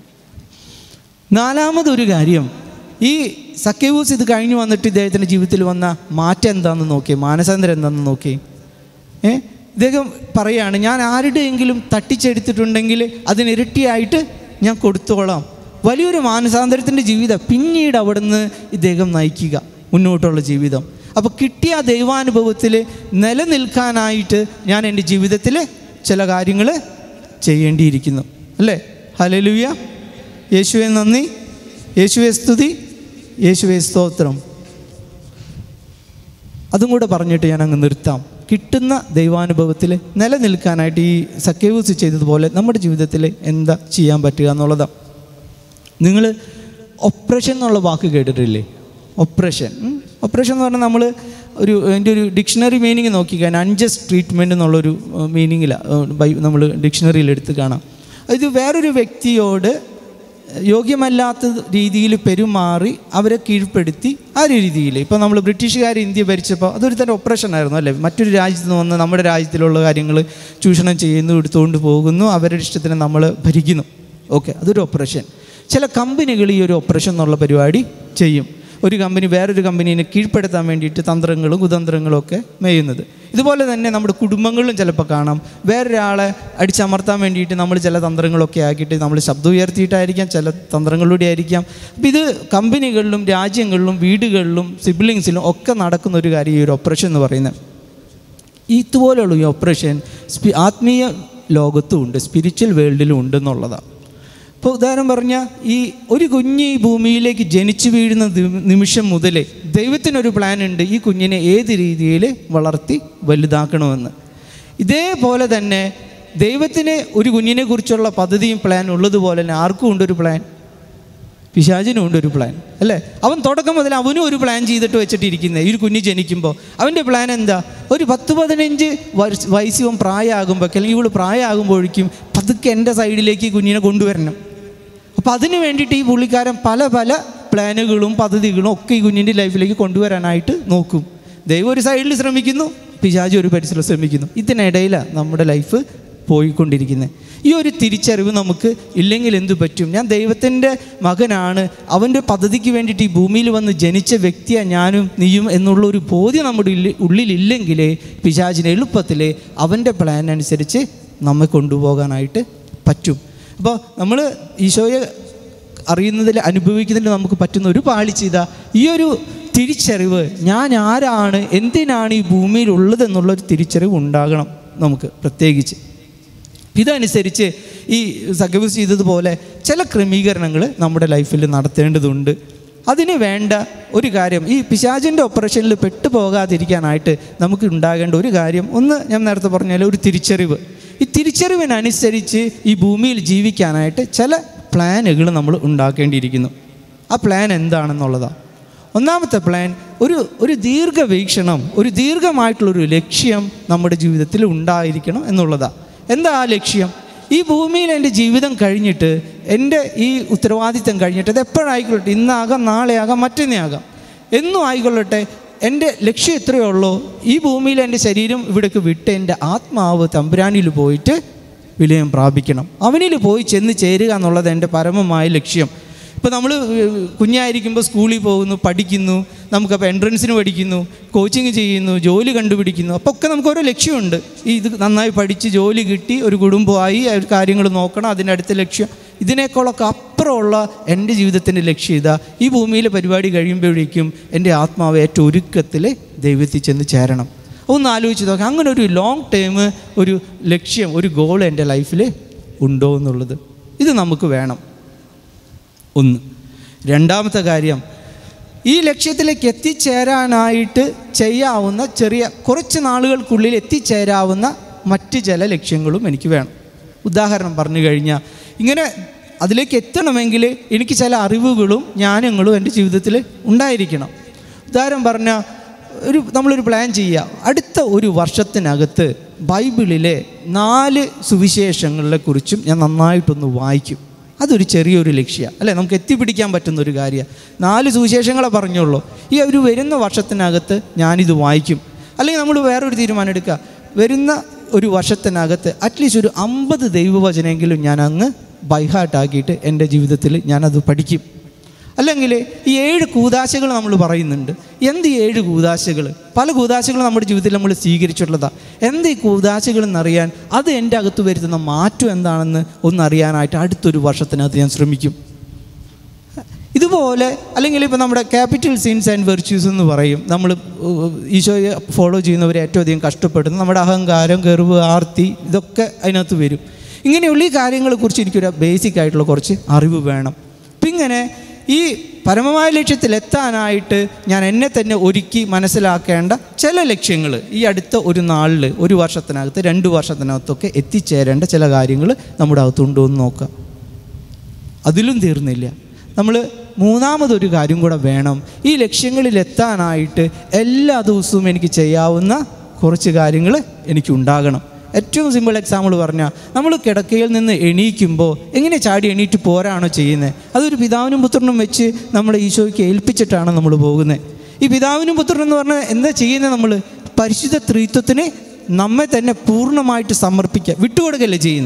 നാലാമതൊരു കാര്യം, ഈ സക്കേവൂസ് ഇത് കഴിഞ്ഞ് വന്നിട്ട് ഇദ്ദേഹത്തിൻ്റെ ജീവിതത്തിൽ വന്ന മാറ്റം എന്താണെന്ന് നോക്കിയേ, മാനസാന്തരം എന്താണെന്ന് നോക്കിയേ. ഏ ഇദ്ദേഹം പറയുകയാണ്, ഞാൻ ആരുടെയെങ്കിലും തട്ടിച്ചെടുത്തിട്ടുണ്ടെങ്കിൽ അതിനിരട്ടിയായിട്ട് ഞാൻ കൊടുത്തോളാം. വലിയൊരു മാനസാന്തരത്തിൻ്റെ ജീവിതം പിന്നീട് അവിടുന്ന് ഇദ്ദേഹം നയിക്കുക മുന്നോട്ടുള്ള ജീവിതം. അപ്പോൾ കിട്ടിയ ദൈവാനുഭവത്തിൽ നിലനിൽക്കാനായിട്ട് ഞാൻ എൻ്റെ ജീവിതത്തിൽ ചില കാര്യങ്ങൾ ചെയ്യേണ്ടിയിരിക്കുന്നു. അല്ലേ? ഹല്ലേലൂയ. യേശുവേ നന്ദി, യേശുവേ സ്തുതി, യേശുവേ സ്തോത്രം. അതും കൂടെ പറഞ്ഞിട്ട് ഞാൻ അങ്ങ് നിർത്താം. കിട്ടുന്ന ദൈവാനുഭവത്തിൽ നിലനിൽക്കാനായിട്ട് ഈ സക്കേവൂസ് ചെയ്തതുപോലെ നമ്മുടെ ജീവിതത്തിൽ എന്താ ചെയ്യാൻ പറ്റുക എന്നുള്ളതാണ്. നിങ്ങൾ ഒപ്രഷൻ എന്നുള്ള വാക്ക് കേട്ടിട്ടില്ലേ? ഒപ്രഷൻ ഒപ്രഷൻ എന്ന് പറഞ്ഞാൽ നമ്മൾ ഒരു എൻ്റെ ഒരു ഡിക്ഷണറി മീനിങ് നോക്കിക്കാൻ അൺജസ്റ്റ് ട്രീറ്റ്മെൻറ്റ് എന്നുള്ളൊരു മീനിങ്ങിലാണ് ബൈ നമ്മൾ ഡിക്ഷണറിയിൽ എടുത്ത് കാണാം. ഇത് വേറൊരു വ്യക്തിയോട് യോഗ്യമല്ലാത്ത രീതിയിൽ പെരുമാറി അവരെ കീഴ്പ്പെടുത്തി ആ ഒരു രീതിയിൽ, ഇപ്പോൾ നമ്മൾ ബ്രിട്ടീഷുകാർ ഇന്ത്യ ഭരിച്ചപ്പോൾ അതൊരു തരം ഓപ്പറേഷനായിരുന്നു അല്ലേ? മറ്റൊരു രാജ്യത്ത് നിന്ന് വന്ന് നമ്മുടെ രാജ്യത്തിലുള്ള കാര്യങ്ങൾ ചൂഷണം ചെയ്യുന്നു, എടുത്തുകൊണ്ട് പോകുന്നു, അവരുടെ ഇഷ്ടത്തിന് നമ്മൾ ഭരിക്കുന്നു. ഓക്കെ, അതൊരു ഓപ്പറേഷൻ. ചില കമ്പനികൾ ഈ ഒരു ഓപ്പറേഷൻ എന്നുള്ള പരിപാടി ചെയ്യും. ഒരു കമ്പനി വേറൊരു കമ്പനീനെ കീഴ്പ്പെടുത്താൻ വേണ്ടിയിട്ട് തന്ത്രങ്ങളും കുതന്ത്രങ്ങളും ഒക്കെ മേയുന്നത്. ഇതുപോലെ തന്നെ നമ്മുടെ കുടുംബങ്ങളിലും ചിലപ്പോൾ കാണാം, വേറൊരാളെ അടിച്ചമർത്താൻ വേണ്ടിയിട്ട് നമ്മൾ ചില തന്ത്രങ്ങളൊക്കെ ആക്കിയിട്ട് നമ്മൾ ശബ്ദം ഉയർത്തിയിട്ടായിരിക്കാം, ചില തന്ത്രങ്ങളിലൂടെ ആയിരിക്കാം. അപ്പം ഇത് കമ്പനികളിലും രാജ്യങ്ങളിലും വീടുകളിലും സിബ്ലിങ്സിലും ഒക്കെ നടക്കുന്ന ഒരു കാര്യം ഈ ഒരു ഓപ്പറേഷൻ എന്ന് പറയുന്നത്. ഇതുപോലെയുള്ള ഈ ഓപ്പറേഷൻ സ്പി ആത്മീയ ലോകത്തും ഉണ്ട്, സ്പിരിച്വൽ വേൾഡിലും ഉണ്ടെന്നുള്ളതാണ്. ഇപ്പോൾ ഉദാഹരണം പറഞ്ഞാൽ, ഈ ഒരു കുഞ്ഞ് ഈ ഭൂമിയിലേക്ക് ജനിച്ചു വീഴുന്ന നിമിഷം മുതലേ ദൈവത്തിനൊരു പ്ലാൻ ഉണ്ട് ഈ കുഞ്ഞിനെ ഏത് രീതിയിൽ വളർത്തി വലുതാക്കണമെന്ന്. ഇതേപോലെ തന്നെ ദൈവത്തിന് ഒരു കുഞ്ഞിനെ കുറിച്ചുള്ള പദ്ധതിയും പ്ലാൻ ഉള്ളതുപോലെ തന്നെ ആർക്കും ഉണ്ടൊരു പ്ലാൻ, പിശാചിനും ഉണ്ടൊരു പ്ലാൻ അല്ലേ. അവൻ തുടക്കം മുതൽ അവനും ഒരു പ്ലാൻ ചെയ്തിട്ട് വെച്ചിട്ടിരിക്കുന്നത്. ഈ ഒരു കുഞ്ഞ് ജനിക്കുമ്പോൾ അവൻ്റെ പ്ലാൻ എന്താ, ഒരു പത്ത് പതിനഞ്ച് വയസ്സും പ്രായമാകുമ്പോൾ അല്ലെങ്കിൽ ഇവൾ പ്രായമാകുമ്പോഴേക്കും പതുക്കെ എൻ്റെ സൈഡിലേക്ക് ഈ കുഞ്ഞിനെ കൊണ്ടുവരണം. അപ്പോൾ അതിന് വേണ്ടിയിട്ട് ഈ പുള്ളിക്കാരൻ പല പല പ്ലാനുകളും പദ്ധതികളും ഒക്കെ ഈ കുഞ്ഞിൻ്റെ ലൈഫിലേക്ക് കൊണ്ടുവരാനായിട്ട് നോക്കും. ദൈവം ഒരു സൈഡിൽ ശ്രമിക്കുന്നു, പിശാചി ഒരു പരിസരം ശ്രമിക്കുന്നു. ഇതിനിടയിലാണ് നമ്മുടെ ലൈഫ് പോയിക്കൊണ്ടിരിക്കുന്നത്. ഈ ഒരു തിരിച്ചറിവ് നമുക്ക് ഇല്ലെങ്കിൽ എന്തു പറ്റും? ഞാൻ ദൈവത്തിൻ്റെ മകനാണ്, അവൻ്റെ പദ്ധതിക്ക് വേണ്ടിയിട്ട് ഈ ഭൂമിയിൽ വന്ന് ജനിച്ച വ്യക്തിയാണ് ഞാനും നീയും എന്നുള്ളൊരു ബോധ്യം നമ്മുടെ ഉള്ളിലില്ലെങ്കിലേ പിശാചിന് എളുപ്പത്തിൽ അവൻ്റെ പ്ലാൻ അനുസരിച്ച് നമ്മെ കൊണ്ടുപോകാനായിട്ട് പറ്റും. അപ്പോൾ നമ്മൾ ഈശോയെ അറിയുന്നതിൽ അനുഭവിക്കുന്നതിൽ നമുക്ക് പറ്റുന്ന ഒരു പാളിച്ചീത ഈ ഒരു തിരിച്ചറിവ്, ഞാൻ ആരാണ്, എന്തിനാണ് ഈ ഭൂമിയിലുള്ളതെന്നുള്ളൊരു തിരിച്ചറിവ് ഉണ്ടാകണം നമുക്ക് പ്രത്യേകിച്ച്. ഇതനുസരിച്ച് ഈ സഖ്യബൂസ് ചെയ്തതുപോലെ ചില ക്രമീകരണങ്ങൾ നമ്മുടെ ലൈഫിൽ നടത്തേണ്ടതുണ്ട്. അതിന് വേണ്ട ഒരു കാര്യം, ഈ പിശാചിൻ്റെ ഓപ്പറേഷനിൽ പെട്ടുപോകാതിരിക്കാനായിട്ട് നമുക്ക് ഉണ്ടാകേണ്ട ഒരു കാര്യം, ഒന്ന് ഞാൻ നേരത്തെ പറഞ്ഞാൽ ഒരു തിരിച്ചറിവ്. ഈ തിരിച്ചറിവിനനുസരിച്ച് ഈ ഭൂമിയിൽ ജീവിക്കാനായിട്ട് ചില പ്ലാനുകൾ നമ്മൾ ഉണ്ടാക്കേണ്ടിയിരിക്കുന്നു. ആ പ്ലാൻ എന്താണെന്നുള്ളതാണ്. ഒന്നാമത്തെ പ്ലാൻ, ഒരു ഒരു ദീർഘവീക്ഷണം, ഒരു ദീർഘമായിട്ടുള്ളൊരു ലക്ഷ്യം നമ്മുടെ ജീവിതത്തിൽ ഉണ്ടായിരിക്കണം എന്നുള്ളതാണ്. എന്താ ആ ലക്ഷ്യം? ഈ ഭൂമിയിൽ എൻ്റെ ജീവിതം കഴിഞ്ഞിട്ട്, എൻ്റെ ഈ ഉത്തരവാദിത്തം കഴിഞ്ഞിട്ട്, അത് എപ്പോഴായിക്കൊള്ളട്ടെ, ഇന്നാകാം, നാളെയാകാം, മറ്റന്നാകാം, എന്നും ആയിക്കൊള്ളട്ടെ, എൻ്റെ ലക്ഷ്യം എത്രയേ ഉള്ളൂ, ഈ ഭൂമിയിൽ എൻ്റെ ശരീരം ഇവിടേക്ക് വിട്ട് എൻ്റെ ആത്മാവ് തമ്പുരാനിൽ പോയിട്ട് വിലയം പ്രാപിക്കണം, അവനിൽ പോയി ചെന്ന് ചേരുക എന്നുള്ളത് എൻ്റെ പരമമായ ലക്ഷ്യം. ഇപ്പോൾ നമ്മൾ കുഞ്ഞായിരിക്കുമ്പോൾ സ്കൂളിൽ പോകുന്നു, പഠിക്കുന്നു, നമുക്കപ്പോൾ എൻട്രൻസിന് പഠിക്കുന്നു, കോച്ചിങ് ചെയ്യുന്നു, ജോലി കണ്ടുപിടിക്കുന്നു. അപ്പോൾ ഒക്കെ നമുക്ക് ഓരോ ലക്ഷ്യമുണ്ട്. ഈ ഇത് നന്നായി പഠിച്ച് ജോലി കിട്ടി ഒരു കുടുംബമായി കാര്യങ്ങൾ നോക്കണം, അതിൻ്റെ അടുത്ത ലക്ഷ്യം. ഇതിനേക്കാളൊക്കെ അപ്പുറമുള്ള എൻ്റെ ജീവിതത്തിൻ്റെ ലക്ഷ്യം ഇതാ, ഈ ഭൂമിയിലെ പരിപാടി കഴിയുമ്പോഴേക്കും എൻ്റെ ആത്മാവ് ഏറ്റവും ഒരുക്കത്തിൽ ദൈവത്തിൽ ചെന്ന് ചേരണം. ഒന്ന് ആലോചിച്ച് നോക്കാം, അങ്ങനെ ഒരു ലോങ് ടേം ഒരു ലക്ഷ്യം, ഒരു ഗോൾ എൻ്റെ ലൈഫിൽ ഉണ്ടോ എന്നുള്ളത്. ഇത് നമുക്ക് വേണം. ഒന്ന്. രണ്ടാമത്തെ കാര്യം, ഈ ലക്ഷ്യത്തിലേക്ക് എത്തിച്ചേരാനായിട്ട് ചെയ്യാവുന്ന ചെറിയ കുറച്ച് നാളുകൾക്കുള്ളിൽ എത്തിച്ചേരാവുന്ന മറ്റ് ചില ലക്ഷ്യങ്ങളും എനിക്ക് വേണം. ഉദാഹരണം പറഞ്ഞു കഴിഞ്ഞാൽ, ഇങ്ങനെ അതിലേക്ക് എത്തണമെങ്കിൽ എനിക്ക് ചില അറിവുകളും ജ്ഞാനങ്ങളും എൻ്റെ ജീവിതത്തിൽ ഉണ്ടായിരിക്കണം. ഉദാഹരണം പറഞ്ഞാൽ, ഒരു നമ്മളൊരു പ്ലാൻ ചെയ്യുക, അടുത്ത ഒരു വർഷത്തിനകത്ത് ബൈബിളിലെ നാല് സുവിശേഷങ്ങളെക്കുറിച്ചും ഞാൻ നന്നായിട്ടൊന്ന് വായിക്കും. അതൊരു ചെറിയൊരു ലക്ഷ്യമാണ് അല്ലേ, നമുക്ക് എത്തിപ്പിടിക്കാൻ പറ്റുന്ന ഒരു കാര്യമാണ്. നാല് സുവിശേഷങ്ങളെ പറഞ്ഞുള്ളൂ, ഈ ഒരു വരുന്ന വർഷത്തിനകത്ത് ഞാനിത് വായിക്കും. അല്ലെങ്കിൽ നമ്മൾ വേറൊരു തീരുമാനം എടുക്കുക, വരുന്ന ഒരു വർഷത്തിനകത്ത് അറ്റ്ലീസ്റ്റ് ഒരു അമ്പത് ദൈവവചനമെങ്കിലും ഞാൻ അങ്ങ് ബൈഹാർട്ടാക്കിയിട്ട് എൻ്റെ ജീവിതത്തിൽ ഞാനത് പഠിക്കും. അല്ലെങ്കിൽ ഈ ഏഴ് കൂദാശകൾ നമ്മൾ പറയുന്നുണ്ട്. എന്ത് ഏഴ് കൂദാശകൾ? പല കൂദാശകളും നമ്മുടെ ജീവിതത്തിൽ നമ്മൾ സ്വീകരിച്ചിട്ടുള്ളതാണ്. എന്ത് ഈ കൂദാശകൾ എന്നറിയാൻ, അത് എൻ്റെ അകത്ത് വരുത്തുന്ന മാറ്റം എന്താണെന്ന് ഒന്നറിയാനായിട്ട് അടുത്തൊരു വർഷത്തിനകത്ത് ഞാൻ ശ്രമിക്കും. ഇതുപോലെ അല്ലെങ്കിൽ ഇപ്പോൾ നമ്മുടെ ക്യാപിറ്റൽ സിൻസ് ആൻഡ് വെർച്യൂസ് എന്ന് പറയും. നമ്മൾ ഈശോയെ ഫോളോ ചെയ്യുന്നവരെ ഏറ്റവും അധികം കഷ്ടപ്പെടുന്നു. നമ്മുടെ അഹങ്കാരം, ഗർവ്, ആർത്തി, ഇതൊക്കെ അതിനകത്ത് വരും. ഇങ്ങനെയുള്ള ഈ കാര്യങ്ങളെക്കുറിച്ച് എനിക്കൊരു ബേസിക് ആയിട്ടുള്ള കുറച്ച് അറിവ് വേണം. അപ്പം ഇങ്ങനെ ഈ പരമമായ ലക്ഷ്യത്തിലെത്താനായിട്ട് ഞാൻ എന്നെ തന്നെ ഒരുക്കി മനസ്സിലാക്കേണ്ട ചില ലക്ഷ്യങ്ങൾ ഈ അടുത്ത ഒരു നാളിൽ, ഒരു വർഷത്തിനകത്ത്, രണ്ട് വർഷത്തിനകത്തൊക്കെ എത്തിച്ചേരേണ്ട ചില കാര്യങ്ങൾ നമ്മുടെ അകത്തുണ്ടോ എന്ന് നോക്കാം. അതിലും തീർന്നില്ല, നമ്മൾ മൂന്നാമതൊരു കാര്യം കൂടെ വേണം. ഈ ലക്ഷ്യങ്ങളിലെത്താനായിട്ട് എല്ലാ ദിവസവും എനിക്ക് ചെയ്യാവുന്ന കുറച്ച് കാര്യങ്ങൾ എനിക്കുണ്ടാകണം. ഏറ്റവും സിമ്പിൾ എക്സാമ്പിൾ പറഞ്ഞാൽ, നമ്മൾ കിടക്കയിൽ നിന്ന് എണീക്കുമ്പോൾ എങ്ങനെ ചാടി എണീറ്റ് പോരാണോ ചെയ്യുന്നത്? അതൊരു പിതാവിനും പുത്രനും വെച്ച് നമ്മൾ ഈശോയ്ക്ക് ഏൽപ്പിച്ചിട്ടാണ് നമ്മൾ പോകുന്നത്. ഈ പിതാവിനും പുത്രനും എന്ന് പറഞ്ഞാൽ എന്താ ചെയ്യുന്നത്? നമ്മൾ പരിശുദ്ധ ത്രിത്വത്തിന് നമ്മെ തന്നെ പൂർണ്ണമായിട്ട് സമർപ്പിക്കുക, വിട്ടുകൊടുക്കല്ലേ ചെയ്യുന്നത്.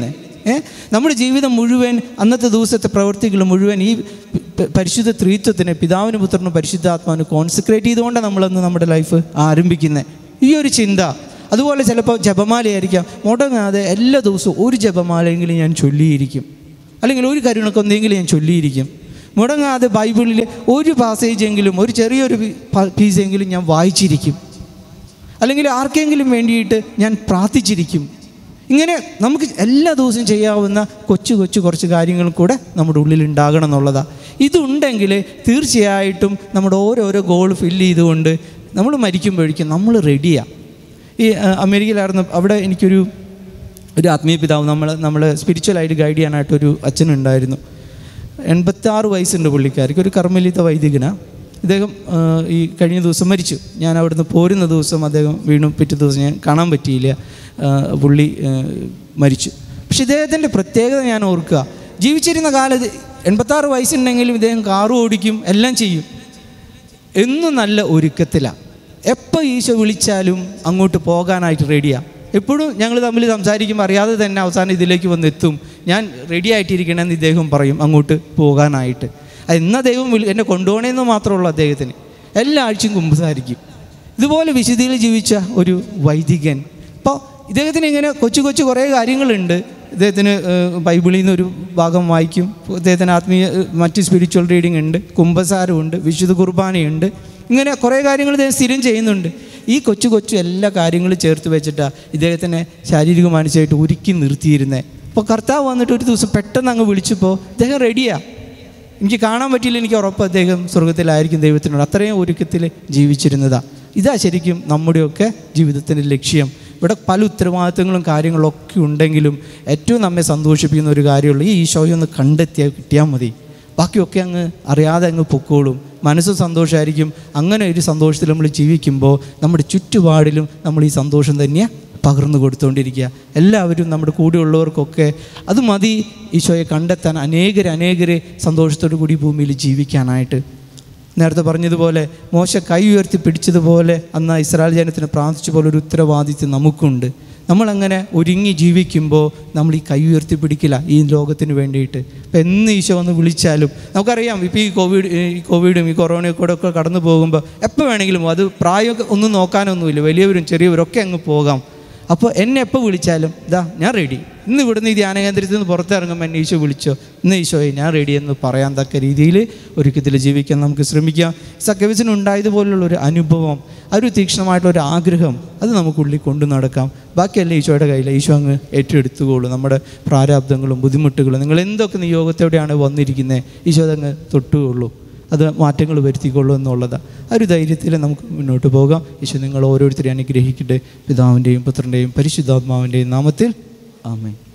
ഏഹ് നമ്മുടെ ജീവിതം മുഴുവൻ, അന്നത്തെ ദിവസത്തെ പ്രവൃത്തികൾ മുഴുവൻ ഈ പരിശുദ്ധ ത്രിത്വത്തിന്, പിതാവിനും പുത്രനും പരിശുദ്ധാത്മാവിനും കോൺസെൻട്രേറ്റ് ചെയ്തുകൊണ്ടാണ് നമ്മളന്ന് നമ്മുടെ ലൈഫ് ആരംഭിക്കുന്നത്. ഈ ഒരു ചിന്ത. അതുപോലെ ചിലപ്പോൾ ജപമാലയായിരിക്കാം, മുടങ്ങാതെ എല്ലാ ദിവസവും ഒരു ജപമാലയെങ്കിലും ഞാൻ ചൊല്ലിയിരിക്കും, അല്ലെങ്കിൽ ഒരു കരുണക്കൊന്തെങ്കിലും ഞാൻ ചൊല്ലിയിരിക്കും. മുടങ്ങാതെ ബൈബിളിലെ ഒരു പാസേജെങ്കിലും, ഒരു ചെറിയൊരു പീസെങ്കിലും ഞാൻ വായിച്ചിരിക്കും, അല്ലെങ്കിൽ ആർക്കെങ്കിലും വേണ്ടിയിട്ട് ഞാൻ പ്രാർത്ഥിച്ചിരിക്കും. ഇങ്ങനെ നമുക്ക് എല്ലാ ദിവസവും ചെയ്യാവുന്ന കൊച്ചു കൊച്ചു കുറച്ച് കാര്യങ്ങളും കൂടെ നമ്മുടെ ഉള്ളിൽ ഉണ്ടാകണം എന്നുള്ളതാണ്. ഇതുണ്ടെങ്കിൽ തീർച്ചയായിട്ടും നമ്മുടെ ഓരോരോ ഗോൾ ഫില്ല് ചെയ്തുകൊണ്ട് നമ്മൾ മരിക്കുമ്പോഴേക്കും നമ്മൾ റെഡിയാണ്. ഈ അമേരിക്കയിലായിരുന്നു, അവിടെ എനിക്കൊരു ഒരു ആത്മീയ പിതാവ്, നമ്മൾ നമ്മൾ സ്പിരിച്വലായിട്ട് ഗൈഡ് ചെയ്യാനായിട്ടൊരു അച്ഛനുണ്ടായിരുന്നു. എൺപത്താറ് വയസ്സുണ്ട് പുള്ളിക്കാർക്ക്, ഒരു കർമ്മലീത്ത വൈദികനാണ്. ഇദ്ദേഹം ഈ കഴിഞ്ഞ ദിവസം മരിച്ചു. ഞാൻ അവിടുന്ന് പോരുന്ന ദിവസം അദ്ദേഹം വീണു, പിറ്റേ ദിവസം ഞാൻ കാണാൻ പറ്റിയില്ല, പുള്ളി മരിച്ചു. പക്ഷെ ഇദ്ദേഹത്തിൻ്റെ പ്രത്യേകത ഞാൻ ഓർക്കുക, ജീവിച്ചിരുന്ന കാലത്ത് എൺപത്താറ് വയസ്സുണ്ടെങ്കിലും ഇദ്ദേഹം കാറ് ഓടിക്കും, എല്ലാം ചെയ്യും, എന്നും നല്ല ഒരുക്കത്തിലാണ്. എപ്പോൾ ഈശോ വിളിച്ചാലും അങ്ങോട്ട് പോകാനായിട്ട് റെഡിയാണ്. എപ്പോഴും ഞങ്ങൾ തമ്മിൽ സംസാരിക്കുമ്പോൾ അറിയാതെ തന്നെ അവസാനം ഇതിലേക്ക് വന്നെത്തും, ഞാൻ റെഡി ആയിട്ടിരിക്കണമെന്ന് ഇദ്ദേഹം പറയും അങ്ങോട്ട് പോകാനായിട്ട്. എന്നാ ദൈവം വിളി എന്നെ കൊണ്ടുപോകണമെന്ന് മാത്രമുള്ളൂ അദ്ദേഹത്തിന്. എല്ലാ ആഴ്ചയും കുമ്പസാരിക്കും. ഇതുപോലെ വിശുദ്ധിയിൽ ജീവിച്ച ഒരു വൈദികൻ. അപ്പോൾ ഇദ്ദേഹത്തിന് ഇങ്ങനെ കൊച്ചു കൊച്ചു കുറേ കാര്യങ്ങളുണ്ട്. ഇദ്ദേഹത്തിന് ബൈബിളിൽ നിന്നൊരു ഭാഗം വായിക്കും, ഇദ്ദേഹത്തിന് ആത്മീയ മറ്റ് സ്പിരിച്വൽ റീഡിംഗ് ഉണ്ട്, കുമ്പസാരമുണ്ട്, വിശുദ്ധ കുർബാനയുണ്ട്, ഇങ്ങനെ കുറേ കാര്യങ്ങൾ ഇദ്ദേഹം സ്ഥിരം ചെയ്യുന്നുണ്ട്. ഈ കൊച്ചു കൊച്ചു എല്ലാ കാര്യങ്ങളും ചേർത്ത് വെച്ചിട്ടാണ് ഇദ്ദേഹത്തിനെ ശാരീരിക മാനസികമായിട്ട് ഒരുക്കി നിർത്തിയിരുന്നത്. അപ്പോൾ കർത്താവ് വന്നിട്ട് ഒരു ദിവസം പെട്ടെന്ന് അങ്ങ് വിളിച്ചപ്പോൾ ഇദ്ദേഹം റെഡിയാണ്. എനിക്ക് കാണാൻ പറ്റിയില്ല, എനിക്ക് ഉറപ്പ് അദ്ദേഹം സ്വർഗത്തിലായിരിക്കും ദൈവത്തിനോട്. അത്രയും ഒരുക്കത്തിൽ ജീവിച്ചിരുന്നതാണ്. ഇതാ ശരിക്കും നമ്മുടെയൊക്കെ ജീവിതത്തിൻ്റെ ലക്ഷ്യം. ഇവിടെ പല ഉത്തരവാദിത്തങ്ങളും കാര്യങ്ങളൊക്കെ ഉണ്ടെങ്കിലും ഏറ്റവും നമ്മെ സന്തോഷിപ്പിക്കുന്ന ഒരു കാര്യമുള്ളൂ, ഈ ഈശോയെ ഒന്ന് കണ്ടെത്തിയാൽ കിട്ടിയാൽ മതി, ബാക്കിയൊക്കെ അങ്ങ് അറിയാതെ അങ്ങ് പൊക്കോളും. മനസ്സ് സന്തോഷമായിരിക്കും. അങ്ങനെ ഒരു സന്തോഷത്തിൽ നമ്മൾ ജീവിക്കുമ്പോൾ നമ്മുടെ ചുറ്റുപാടിലും നമ്മൾ ഈ സന്തോഷം തന്നെയാണ് പകർന്നു കൊടുത്തുകൊണ്ടിരിക്കുക. എല്ലാവരും നമ്മുടെ കൂടെയുള്ളവർക്കൊക്കെ അത് മതി ഈശോയെ കണ്ടെത്താൻ, അനേകർ അനേകരെ സന്തോഷത്തോടു കൂടി ഭൂമിയിൽ ജീവിക്കാനായിട്ട്. നേരത്തെ പറഞ്ഞതുപോലെ മോശ കൈ ഉയർത്തി പിടിച്ചതുപോലെ അന്ന് ഇസ്രായേൽ ജനത്തിന് പ്രാർത്ഥിച്ച പോലെ ഒരു ഉത്തരവാദിത്വം നമുക്കുണ്ട്. നമ്മളങ്ങനെ ഒരുങ്ങി ജീവിക്കുമ്പോൾ നമ്മൾ ഈ കൈ ഉയർത്തി പിടിക്കില്ല ഈ ലോകത്തിന് വേണ്ടിയിട്ട്. ഇപ്പം എന്ന് ഈശോ വന്ന് വിളിച്ചാലും നമുക്കറിയാം, ഇപ്പോൾ ഈ കോവിഡ് ഈ കോവിഡും ഈ കൊറോണയും കൂടെ ഒക്കെ കടന്നു പോകുമ്പോൾ എപ്പോൾ വേണമെങ്കിലും, അത് പ്രായം ഒന്നും നോക്കാനൊന്നുമില്ല, വലിയവരും ചെറിയവരൊക്കെ അങ്ങ് പോകാം. അപ്പോൾ എന്നെ എപ്പോൾ വിളിച്ചാലും ഇതാ ഞാൻ റെഡി. ഇന്ന് ഇവിടുന്ന് ഈ ധ്യാന കേന്ദ്രത്തിൽ നിന്ന് പുറത്തിറങ്ങുമ്പോൾ എന്നെ ഈശോ വിളിച്ചോ, ഇന്ന് ഈശോയെ ഞാൻ റെഡി എന്ന് പറയാൻ തക്ക രീതിയിൽ ഒരുക്കത്തിൽ ജീവിക്കാൻ നമുക്ക് ശ്രമിക്കാം. സക്കവിസിന് ഉണ്ടായതുപോലുള്ളൊരു അനുഭവം, ഒരു തീക്ഷ്ണമായിട്ടുള്ളൊരു ആഗ്രഹം, അത് നമുക്കുള്ളിൽ കൊണ്ടു നടക്കാം. ബാക്കിയല്ല ഈശോയുടെ കയ്യിൽ, ഈശോ അങ്ങ് ഏറ്റെടുത്തുകൊള്ളൂ നമ്മുടെ പ്രാരാബ്ദങ്ങളും ബുദ്ധിമുട്ടുകളും. നിങ്ങൾ എന്തൊക്കെ നിയോഗത്തോടെയാണ് വന്നിരിക്കുന്നത്, ഈശോ അതങ്ങ് തൊട്ടുകൊള്ളൂ, അത് മാറ്റങ്ങൾ വരുത്തിക്കൊള്ളൂ എന്നുള്ളതാണ്. ആ ഒരു ധൈര്യത്തിൽ നമുക്ക് മുന്നോട്ട് പോകാം. ഈശോ നിങ്ങൾ ഓരോരുത്തരെയും അനുഗ്രഹിക്കട്ടെ. പിതാവിൻ്റെയും പുത്രൻ്റെയും പരിശുദ്ധാത്മാവിൻ്റെയും നാമത്തിൽ ആമേൻ.